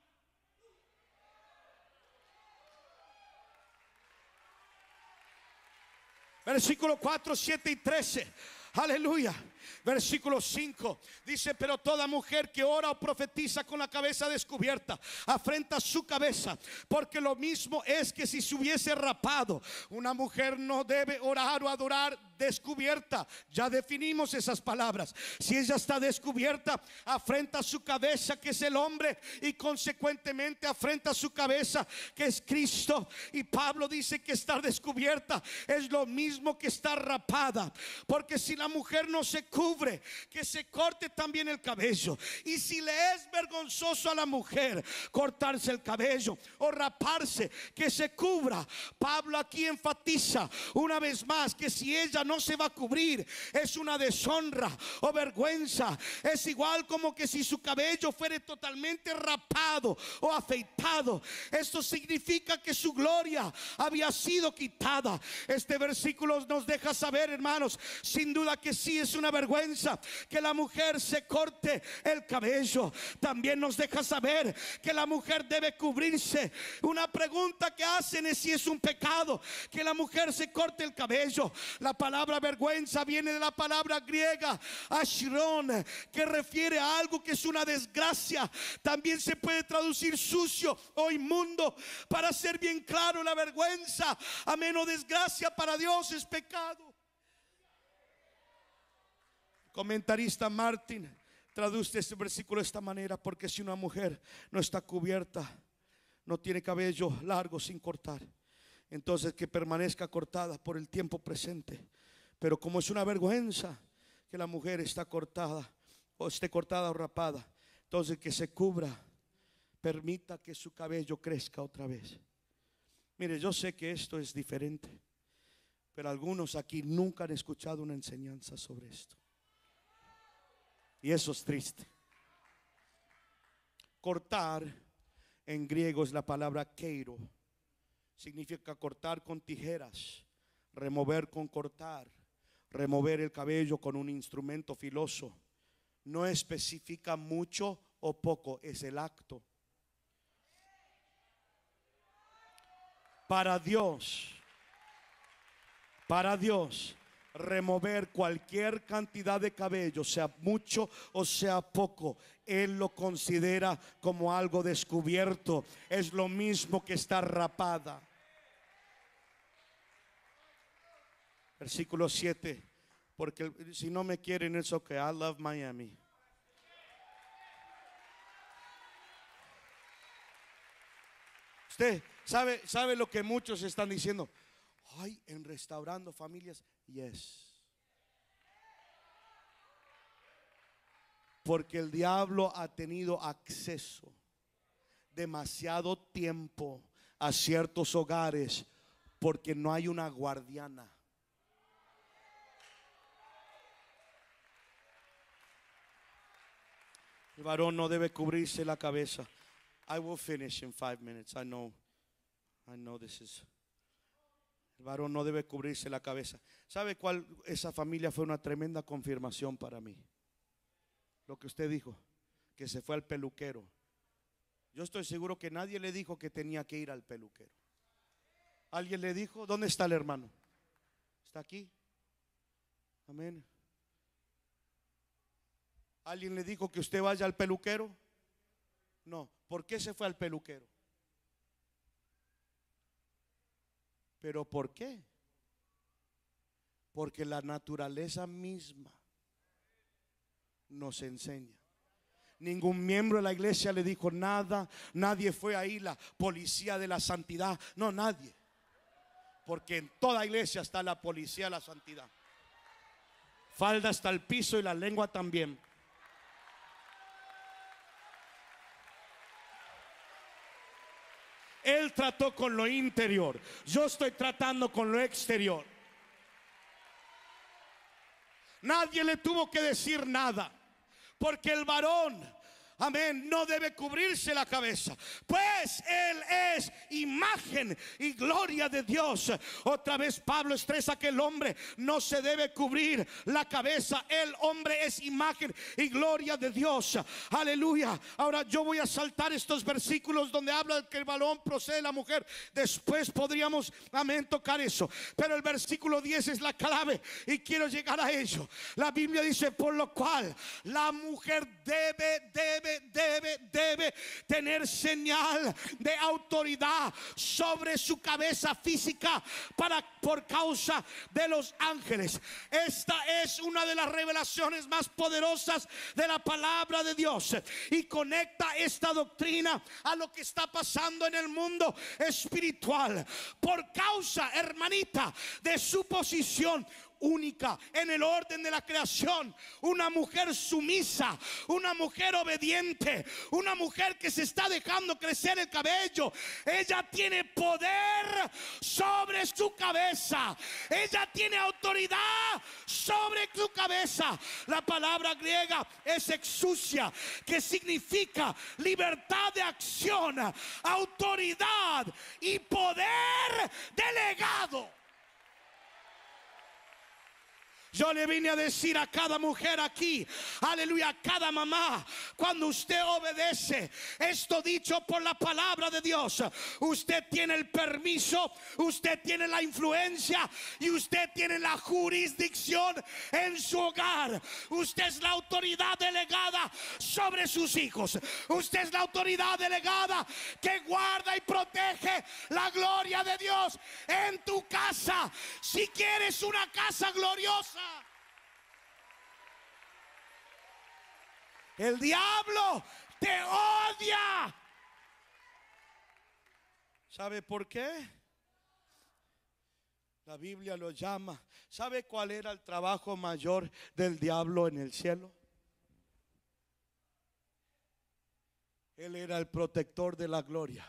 Versículo 4, 7 y 13. Aleluya. Versículo 5 dice: pero toda mujer que ora o profetiza con la cabeza descubierta afrenta su cabeza, porque lo mismo es que si se hubiese rapado. Una mujer no debe orar o adorar descubierta. Ya definimos esas palabras. Si ella está descubierta, afrenta su cabeza, que es el hombre, y consecuentemente afrenta su cabeza, que es Cristo. Y Pablo dice que estar descubierta es lo mismo que estar rapada, porque si la mujer no se cubre, que se corte también el cabello. Y si le es vergonzoso a la mujer cortarse el cabello o raparse, que se cubra. Pablo aquí enfatiza una vez más que si ella no se va a cubrir, es una deshonra o vergüenza. Es igual como que si su cabello fuera totalmente rapado o afeitado. Esto significa que su gloria había sido quitada. Este versículo nos deja saber, hermanos, sin duda que sí es una vergüenza que la mujer se corte el cabello. También nos deja saber que la mujer debe cubrirse. Una pregunta que hacen es si es un pecado que la mujer se corte el cabello. La palabra vergüenza viene de la palabra griega ashron, que refiere a algo que es una desgracia. También se puede traducir sucio o inmundo. Para ser bien claro, la vergüenza, amén, o desgracia para Dios es pecado. Comentarista Martin traduce este versículo de esta manera: porque si una mujer no está cubierta, no tiene cabello largo sin cortar, entonces que permanezca cortada por el tiempo presente. Pero como es una vergüenza que la mujer está cortada o esté cortada o rapada, entonces que se cubra, permita que su cabello crezca otra vez. Mire, yo sé que esto es diferente, pero algunos aquí nunca han escuchado una enseñanza sobre esto. Y eso es triste. Cortar en griego es la palabra keiro. Significa cortar con tijeras, remover con cortar, remover el cabello con un instrumento filoso. No especifica mucho o poco, es el acto. Para Dios, remover cualquier cantidad de cabello, sea mucho o sea poco, Él lo considera como algo descubierto. Es lo mismo que estar rapada. Versículo 7. Porque si no me quieren, es ok. I love Miami. Usted sabe lo que muchos están diciendo. Ay, en Restaurando Familias. Yes. Porque el diablo ha tenido acceso demasiado tiempo a ciertos hogares porque no hay una guardiana. El varón no debe cubrirse la cabeza. I will finish in 5 minutes. I know this is. El varón no debe cubrirse la cabeza. ¿Sabe cuál? Esa familia fue una tremenda confirmación para mí. Lo que usted dijo, que se fue al peluquero Yo estoy seguro que nadie le dijo que tenía que ir al peluquero. ¿Alguien le dijo? ¿Dónde está el hermano? ¿Está aquí? Amén. ¿Alguien le dijo que usted vaya al peluquero? No. ¿Por qué se fue al peluquero? ¿Pero por qué? Porque la naturaleza misma nos enseña. Ningún miembro de la iglesia le dijo nada. Nadie fue ahí, la policía de la santidad. No, nadie. Porque en toda iglesia está la policía de la santidad. Falda hasta el piso y la lengua también. Él trató con lo interior. Yo estoy tratando con lo exterior. Nadie le tuvo que decir nada. Porque el varón, amén, no debe cubrirse la cabeza, pues él es imagen y gloria de Dios. Otra vez Pablo estresa que el hombre no se debe cubrir la cabeza. El hombre es imagen y gloria de Dios. Aleluya. Ahora yo voy a saltar estos versículos donde habla de que el varón procede de la mujer. Después podríamos, amén, tocar eso. Pero el versículo 10 es la clave y quiero llegar a ello. La Biblia dice: por lo cual la mujer debe tener señal de autoridad sobre su cabeza física por causa de los ángeles. Esta es una de las revelaciones más poderosas de la palabra de Dios y conecta esta doctrina a lo que está pasando en el mundo espiritual. Por causa, hermanita, de su posición única en el orden de la creación, una mujer sumisa, una mujer obediente, una mujer que se está dejando crecer el cabello. Ella tiene poder sobre su cabeza, ella tiene autoridad sobre su cabeza. La palabra griega es exousia, que significa libertad de acción, autoridad y poder delegado. Yo le vine a decir a cada mujer aquí, aleluya, a cada mamá: cuando usted obedece esto dicho por la palabra de Dios, usted tiene el permiso, usted tiene la influencia y usted tiene la jurisdicción en su hogar. Usted es la autoridad delegada sobre sus hijos. Usted es la autoridad delegada que guarda y protege la gloria de Dios en tu casa. Si quieres una casa gloriosa, el diablo te odia. ¿Sabe por qué? La Biblia lo llama. ¿Sabe cuál era el trabajo mayor del diablo en el cielo? Él era el protector de la gloria.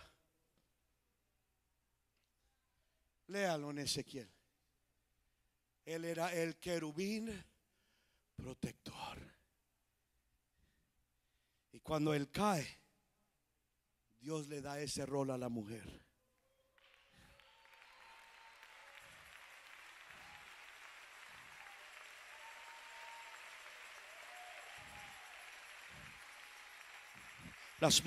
Léalo en Ezequiel. Él era el querubín protector. Y cuando él cae, Dios le da ese rol a la mujer. Las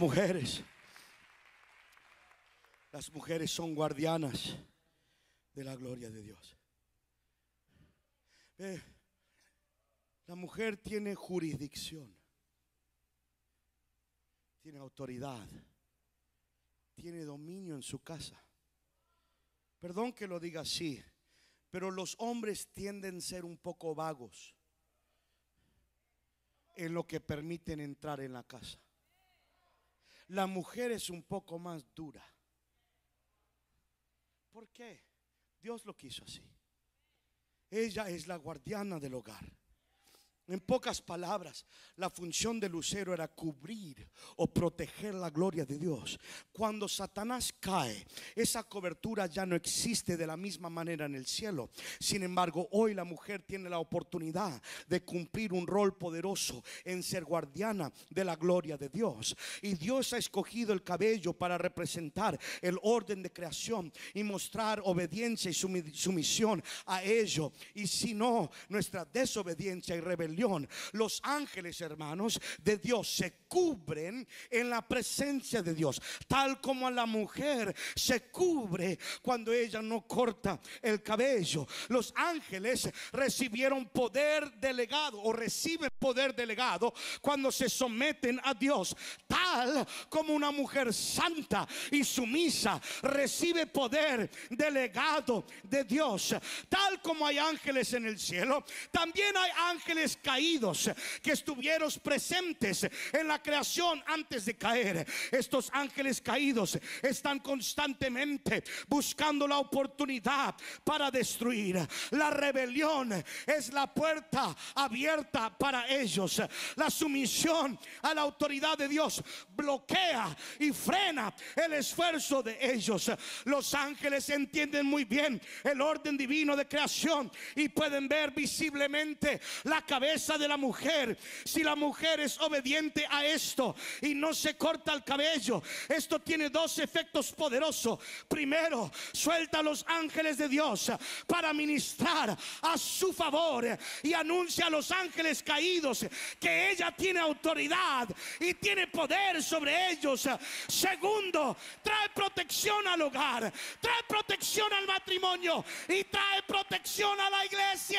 mujeres son guardianas de la gloria de Dios. La mujer tiene jurisdicción, tiene autoridad, tiene dominio en su casa. Perdón que lo diga así, pero los hombres tienden a ser un poco vagos en lo que permiten entrar en la casa. La mujer es un poco más dura. ¿Por qué? Dios lo quiso así. Ella es la guardiana del hogar. En pocas palabras, la función del lucero era cubrir o proteger la gloria de Dios. Cuando Satanás cae, esa cobertura ya no existe de la misma manera en el cielo. Sin embargo, hoy la mujer tiene la oportunidad de cumplir un rol poderoso en ser guardiana de la gloria de Dios. Y Dios ha escogido el cabello para representar el orden de creación y mostrar obediencia y sumisión a ello. Y si no, nuestra desobediencia y rebelión rebelión. Los ángeles, hermanos, de Dios se cubren en la presencia de Dios, tal como a la mujer se cubre cuando ella no corta el cabello. Los ángeles recibieron poder delegado, o reciben poder delegado cuando se someten a Dios, tal como una mujer santa y sumisa recibe poder delegado de Dios. Tal como hay ángeles en el cielo, también hay ángeles caídos que estuvieron presentes en la creación antes de caer. Estos ángeles caídos están constantemente buscando la oportunidad para destruir. La rebelión es la puerta abierta para ellos. La sumisión a la autoridad de Dios bloquea y frena el esfuerzo de ellos. Los ángeles entienden muy bien el orden divino de creación y pueden ver visiblemente la cabeza de la mujer. Si la mujer es obediente a esto y no se corta el cabello, esto tiene dos efectos poderosos. Primero, suelta a los ángeles de Dios para ministrar a su favor y anuncia a los ángeles caídos que ella tiene autoridad y tiene poder sobre ellos. Segundo, trae protección al hogar, trae protección al matrimonio y trae protección a la iglesia.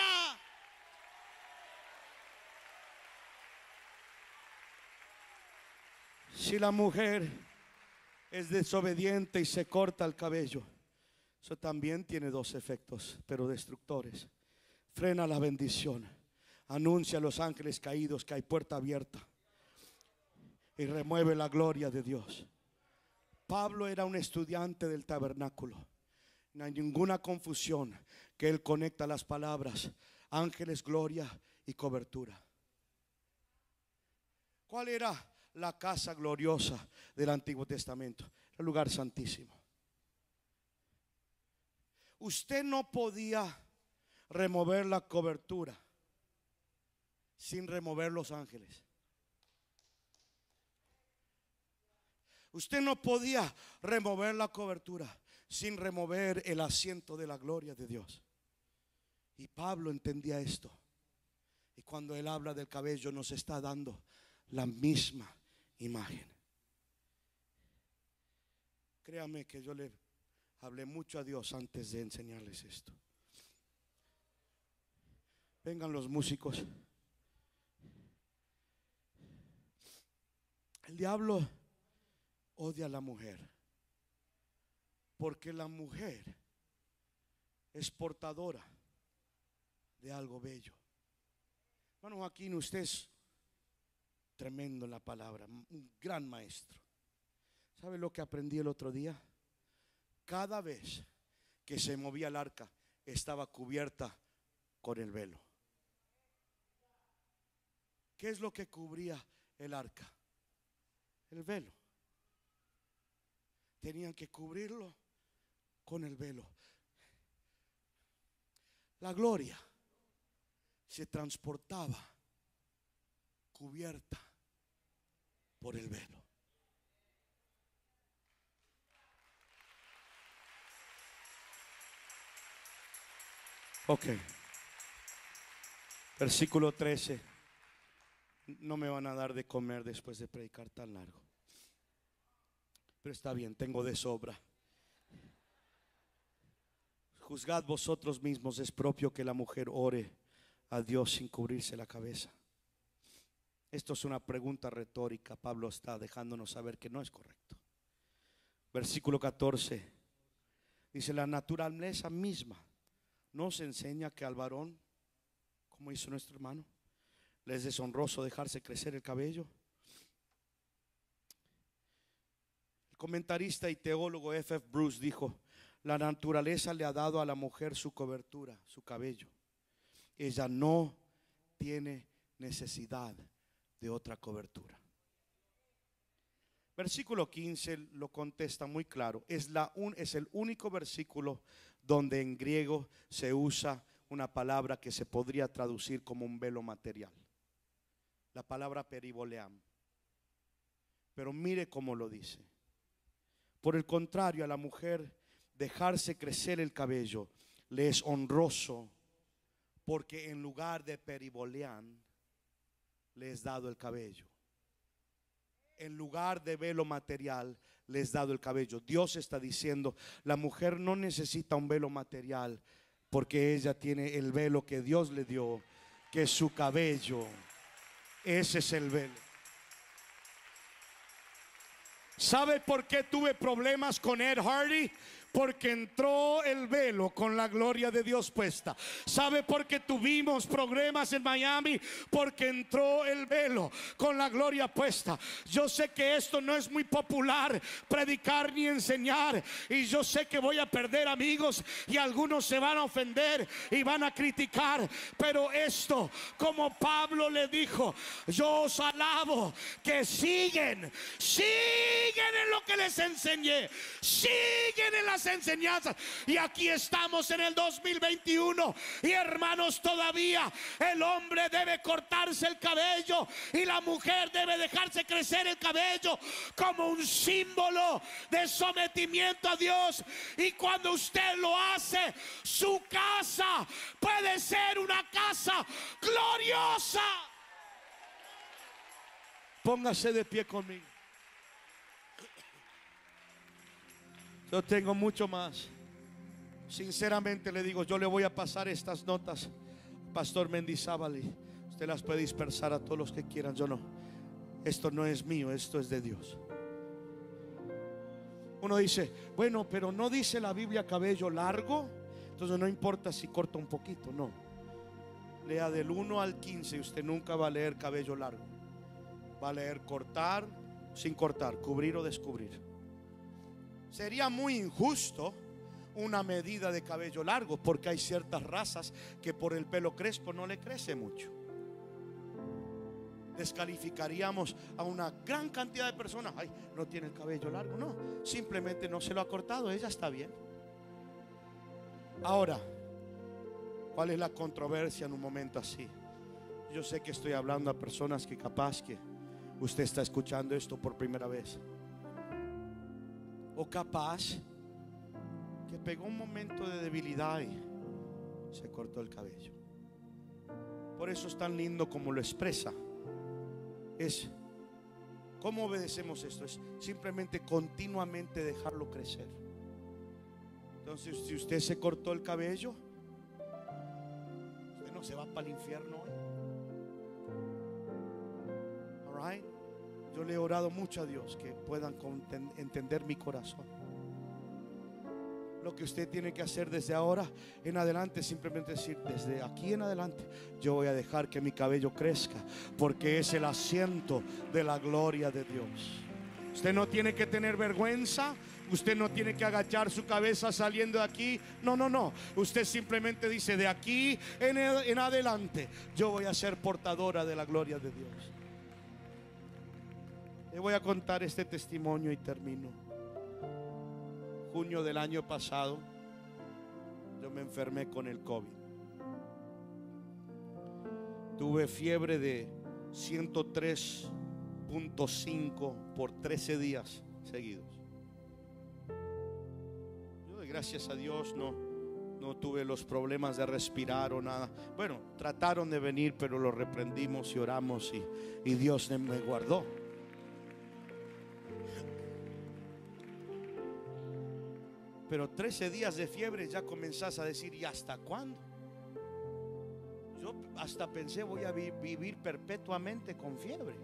Si la mujer es desobediente y se corta el cabello, eso también tiene dos efectos, pero destructores. Frena la bendición, anuncia a los ángeles caídos que hay puerta abierta y remueve la gloria de Dios. Pablo era un estudiante del tabernáculo. No hay ninguna confusión que él conecta las palabras ángeles, gloria y cobertura. ¿Cuál era la casa gloriosa del Antiguo Testamento? El lugar santísimo. Usted no podía remover la cobertura sin remover los ángeles. Usted no podía remover la cobertura sin remover el asiento de la gloria de Dios. Y Pablo entendía esto. Y cuando él habla del cabello, nos está dando la misma imagen. Créame que yo le hablé mucho a Dios antes de enseñarles esto. Vengan los músicos. El diablo odia a la mujer porque la mujer es portadora de algo bello. Hermano Joaquín, usted es tremendo en la palabra, un gran maestro. ¿Sabe lo que aprendí el otro día? Cada vez que se movía el arca estaba cubierta con el velo. ¿Qué es lo que cubría el arca? El velo. Tenían que cubrirlo con el velo. La gloria se transportaba cubierta por el velo. Ok. Versículo 13. No me van a dar de comer después de predicar tan largo, pero está bien, tengo de sobra. Juzgad vosotros mismos, es propio que la mujer ore a Dios sin cubrirse la cabeza. Esto es una pregunta retórica. Pablo está dejándonos saber que no es correcto. Versículo 14 dice: la naturaleza misma nos enseña que al varón, como hizo nuestro hermano, le es deshonroso dejarse crecer el cabello. El comentarista y teólogo F. Bruce dijo: la naturaleza le ha dado a la mujer su cobertura, su cabello. Ella no tiene necesidad de otra cobertura. Versículo 15 lo contesta muy claro. Es el único versículo donde en griego se usa una palabra que se podría traducir como un velo material. La palabra periboleam. Pero mire cómo lo dice. Por el contrario, a la mujer dejarse crecer el cabello le es honroso, porque en lugar de periboleam les he dado el cabello. En lugar de velo material, les he dado el cabello. Dios está diciendo, la mujer no necesita un velo material, porque ella tiene el velo que Dios le dio, que es su cabello. Ese es el velo. ¿Sabe por qué tuve problemas con Ed Hardy? Porque entró el velo con la gloria de Dios puesta. ¿Sabe por qué tuvimos problemas en Miami? Porque entró el velo con la gloria puesta. Yo sé que esto no es muy popular predicar ni enseñar, y yo sé que voy a perder amigos y algunos se van a ofender y van a criticar, pero esto, como Pablo le dijo, yo os alabo que siguen en lo que les enseñé, siguen en las enseñanzas, y aquí estamos en el 2021. Y hermanos, todavía el hombre debe cortarse el cabello y la mujer debe dejarse crecer el cabello como un símbolo de sometimiento a Dios. Y cuando usted lo hace, su casa puede ser una casa gloriosa. Póngase de pie conmigo. Yo tengo mucho más. Sinceramente le digo, yo le voy a pasar estas notas, Pastor Mendizábal, y usted las puede dispersar a todos los que quieran. Yo no. Esto no es mío, esto es de Dios. Uno dice, bueno, pero no dice la Biblia cabello largo, entonces no importa si corta un poquito. No. Lea del 1 al 15 y usted nunca va a leer cabello largo. Va a leer cortar, sin cortar, cubrir o descubrir. Sería muy injusto una medida de cabello largo, porque hay ciertas razas que por el pelo crespo no le crece mucho. Descalificaríamos a una gran cantidad de personas. Ay, no tiene el cabello largo. No, simplemente no se lo ha cortado, ella está bien. Ahora, ¿cuál es la controversia en un momento así? Yo sé que estoy hablando a personas que capaz que usted está escuchando esto por primera vez, o capaz que pegó un momento de debilidad y se cortó el cabello. Por eso es tan lindo como lo expresa. Es cómo obedecemos esto. Es simplemente continuamente dejarlo crecer. Entonces, si usted se cortó el cabello, usted no se va para el infierno hoy. All right. Yo le he orado mucho a Dios que puedan entender mi corazón. Lo que usted tiene que hacer desde ahora en adelante es simplemente decir, desde aquí en adelante yo voy a dejar que mi cabello crezca, porque es el asiento de la gloria de Dios. Usted no tiene que tener vergüenza. Usted no tiene que agachar su cabeza saliendo de aquí. No, no, no. Usted simplemente dice, de aquí en adelante yo voy a ser portadora de la gloria de Dios. Le voy a contar este testimonio y termino. Junio del año pasado, yo me enfermé con el COVID. Tuve fiebre de 103.5 por 13 días seguidos. Yo, gracias a Dios, no tuve los problemas de respirar o nada. Bueno, trataron de venir, pero lo reprendimos y oramos, y Dios me guardó. Pero 13 días de fiebre ya comenzás a decir, ¿y hasta cuándo? Yo hasta pensé, voy a vivir perpetuamente con fiebre.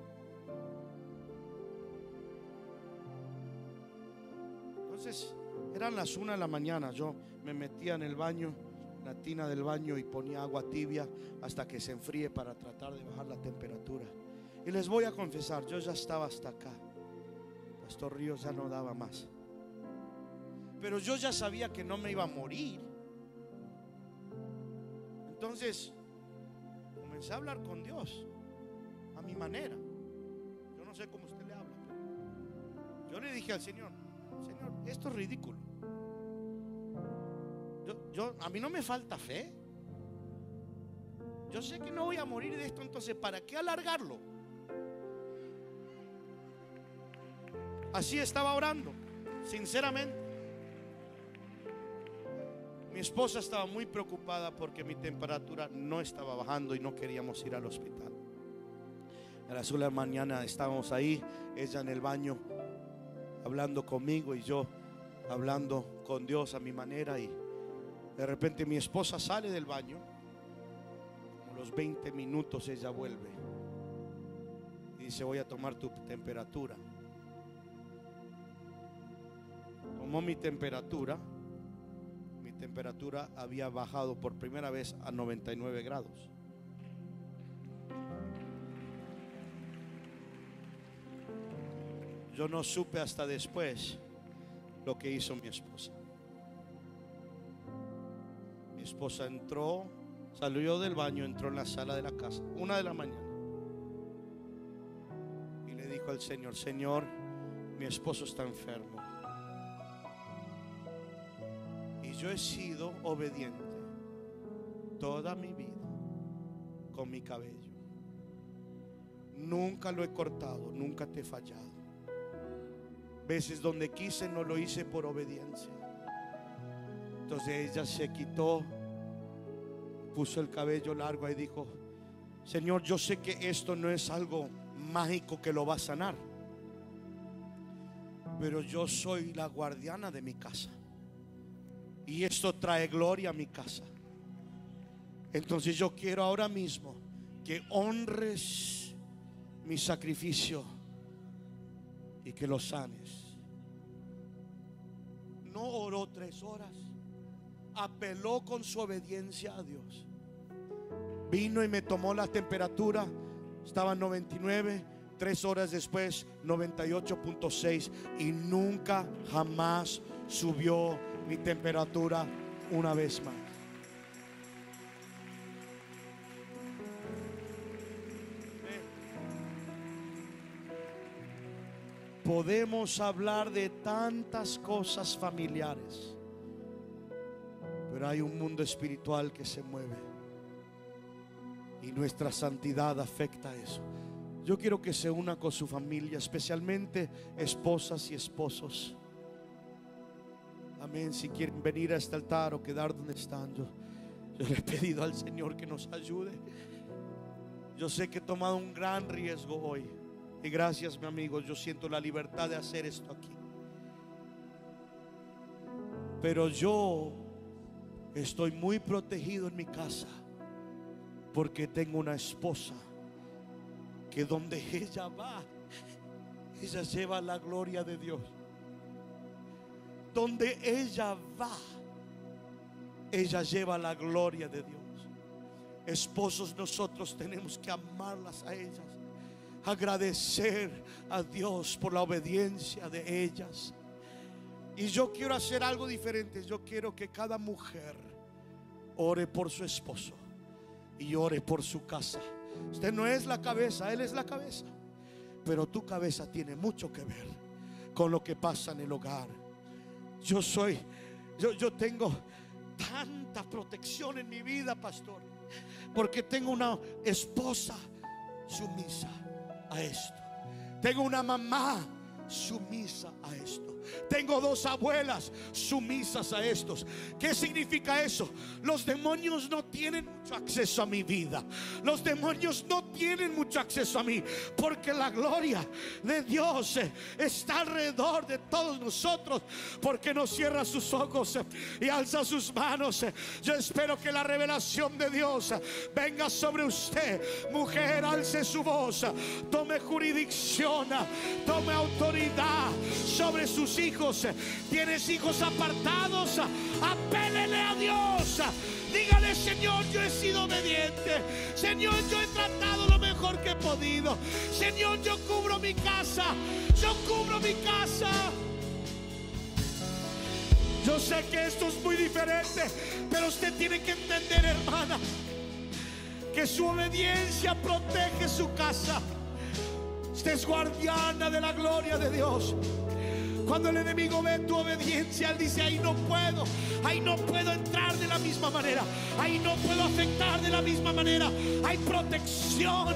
Entonces eran las 1 de la mañana. Yo me metía en el baño, la tina del baño, y ponía agua tibia hasta que se enfríe para tratar de bajar la temperatura. Y les voy a confesar, yo ya estaba hasta acá. Pastor Ríos ya no daba más. Pero yo ya sabía que no me iba a morir. Entonces comencé a hablar con Dios a mi manera. Yo no sé cómo usted le habla, pero yo le dije al Señor, Señor, esto es ridículo. A mí no me falta fe. Yo sé que no voy a morir de esto, entonces ¿para qué alargarlo? Así estaba orando, sinceramente. Mi esposa estaba muy preocupada porque mi temperatura no estaba bajando y no queríamos ir al hospital. A las 1 de la mañana estábamos ahí, ella en el baño hablando conmigo y yo hablando con Dios a mi manera. Y de repente mi esposa sale del baño. Como los 20 minutos ella vuelve y dice: voy a tomar tu temperatura. Tomó mi temperatura. Mi temperatura había bajado por primera vez a 99 grados. Yo no supe hasta después lo que hizo mi esposa. Mi esposa entró, salió del baño, entró en la sala de la casa, 1 de la mañana, y le dijo al Señor: Señor, mi esposo está enfermo. Y yo he sido obediente toda mi vida con mi cabello. Nunca lo he cortado, nunca te he fallado. Veces donde quise no lo hice por obediencia. Entonces ella se quitó, puso el cabello largo y dijo: Señor, yo sé que esto no es algo mágico que lo va a sanar, pero yo soy la guardiana de mi casa y esto trae gloria a mi casa. Entonces yo quiero ahora mismo que honres mi sacrificio y que lo sanes. No oró 3 horas, apeló con su obediencia a Dios. Vino y me tomó la temperatura, estaba 99, 3 horas después 98.6 y nunca jamás subió mi temperatura una vez más. Podemos hablar de tantas cosas familiares, pero hay un mundo espiritual que se mueve y nuestra santidad afecta a eso. Yo quiero que se una con su familia, especialmente esposas y esposos. Amén. Si quieren venir a este altar o quedar donde están, yo le he pedido al Señor que nos ayude. Yo sé que he tomado un gran riesgo hoy. Y gracias, mi amigo, yo siento la libertad de hacer esto aquí. Pero yo estoy muy protegido en mi casa porque tengo una esposa que donde ella va, ella lleva la gloria de Dios. Donde ella va, ella lleva la gloria de Dios. Esposos, nosotros tenemos que amarlas a ellas, agradecer a Dios por la obediencia de ellas. Y yo quiero hacer algo diferente. Yo quiero que cada mujer ore por su esposo y ore por su casa. Usted no es la cabeza, él es la cabeza, pero tu cabeza tiene mucho que ver con lo que pasa en el hogar. Yo tengo tanta protección en mi vida, pastor, porque tengo una esposa sumisa a esto. Tengo una mamá sumisa a esto. Tengo 2 abuelas sumisas a estos. ¿Qué significa eso? Los demonios no tienen mucho acceso a mi vida. Los demonios no tienen mucho acceso a mí, porque la gloria de Dios está alrededor de todos nosotros. Porque no cierra sus ojos y alza sus manos. Yo espero que la revelación de Dios venga sobre usted. Mujer, alce su voz, tome jurisdicción, tome autoridad sobre sus hijos. Tienes hijos apartados, apélele a Dios. Dígale: Señor, yo he sido obediente. Señor, yo he tratado lo mejor que he podido. Señor, yo cubro mi casa. Yo cubro mi casa. Yo sé que esto es muy diferente, pero usted tiene que entender, hermana, que su obediencia protege su casa. Usted es guardiana de la gloria de Dios. Cuando el enemigo ve tu obediencia, él dice: ahí no puedo entrar de la misma manera, ahí no puedo afectar de la misma manera. Hay protección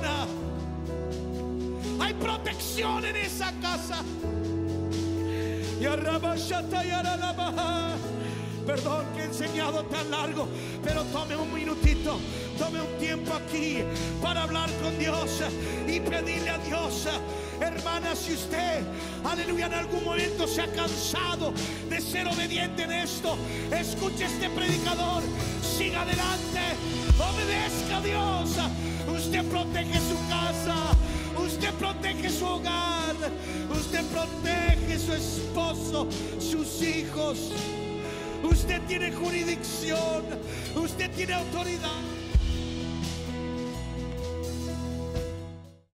en esa casa. Perdón que he enseñado tan largo, pero tome un minutito, tome un tiempo aquí para hablar con Dios y pedirle a Dios. Hermana, si usted, aleluya, en algún momento se ha cansado de ser obediente en esto, escuche este predicador, siga adelante, obedezca a Dios. Usted protege su casa, usted protege su hogar, usted protege su esposo, sus hijos. Usted tiene jurisdicción, usted tiene autoridad.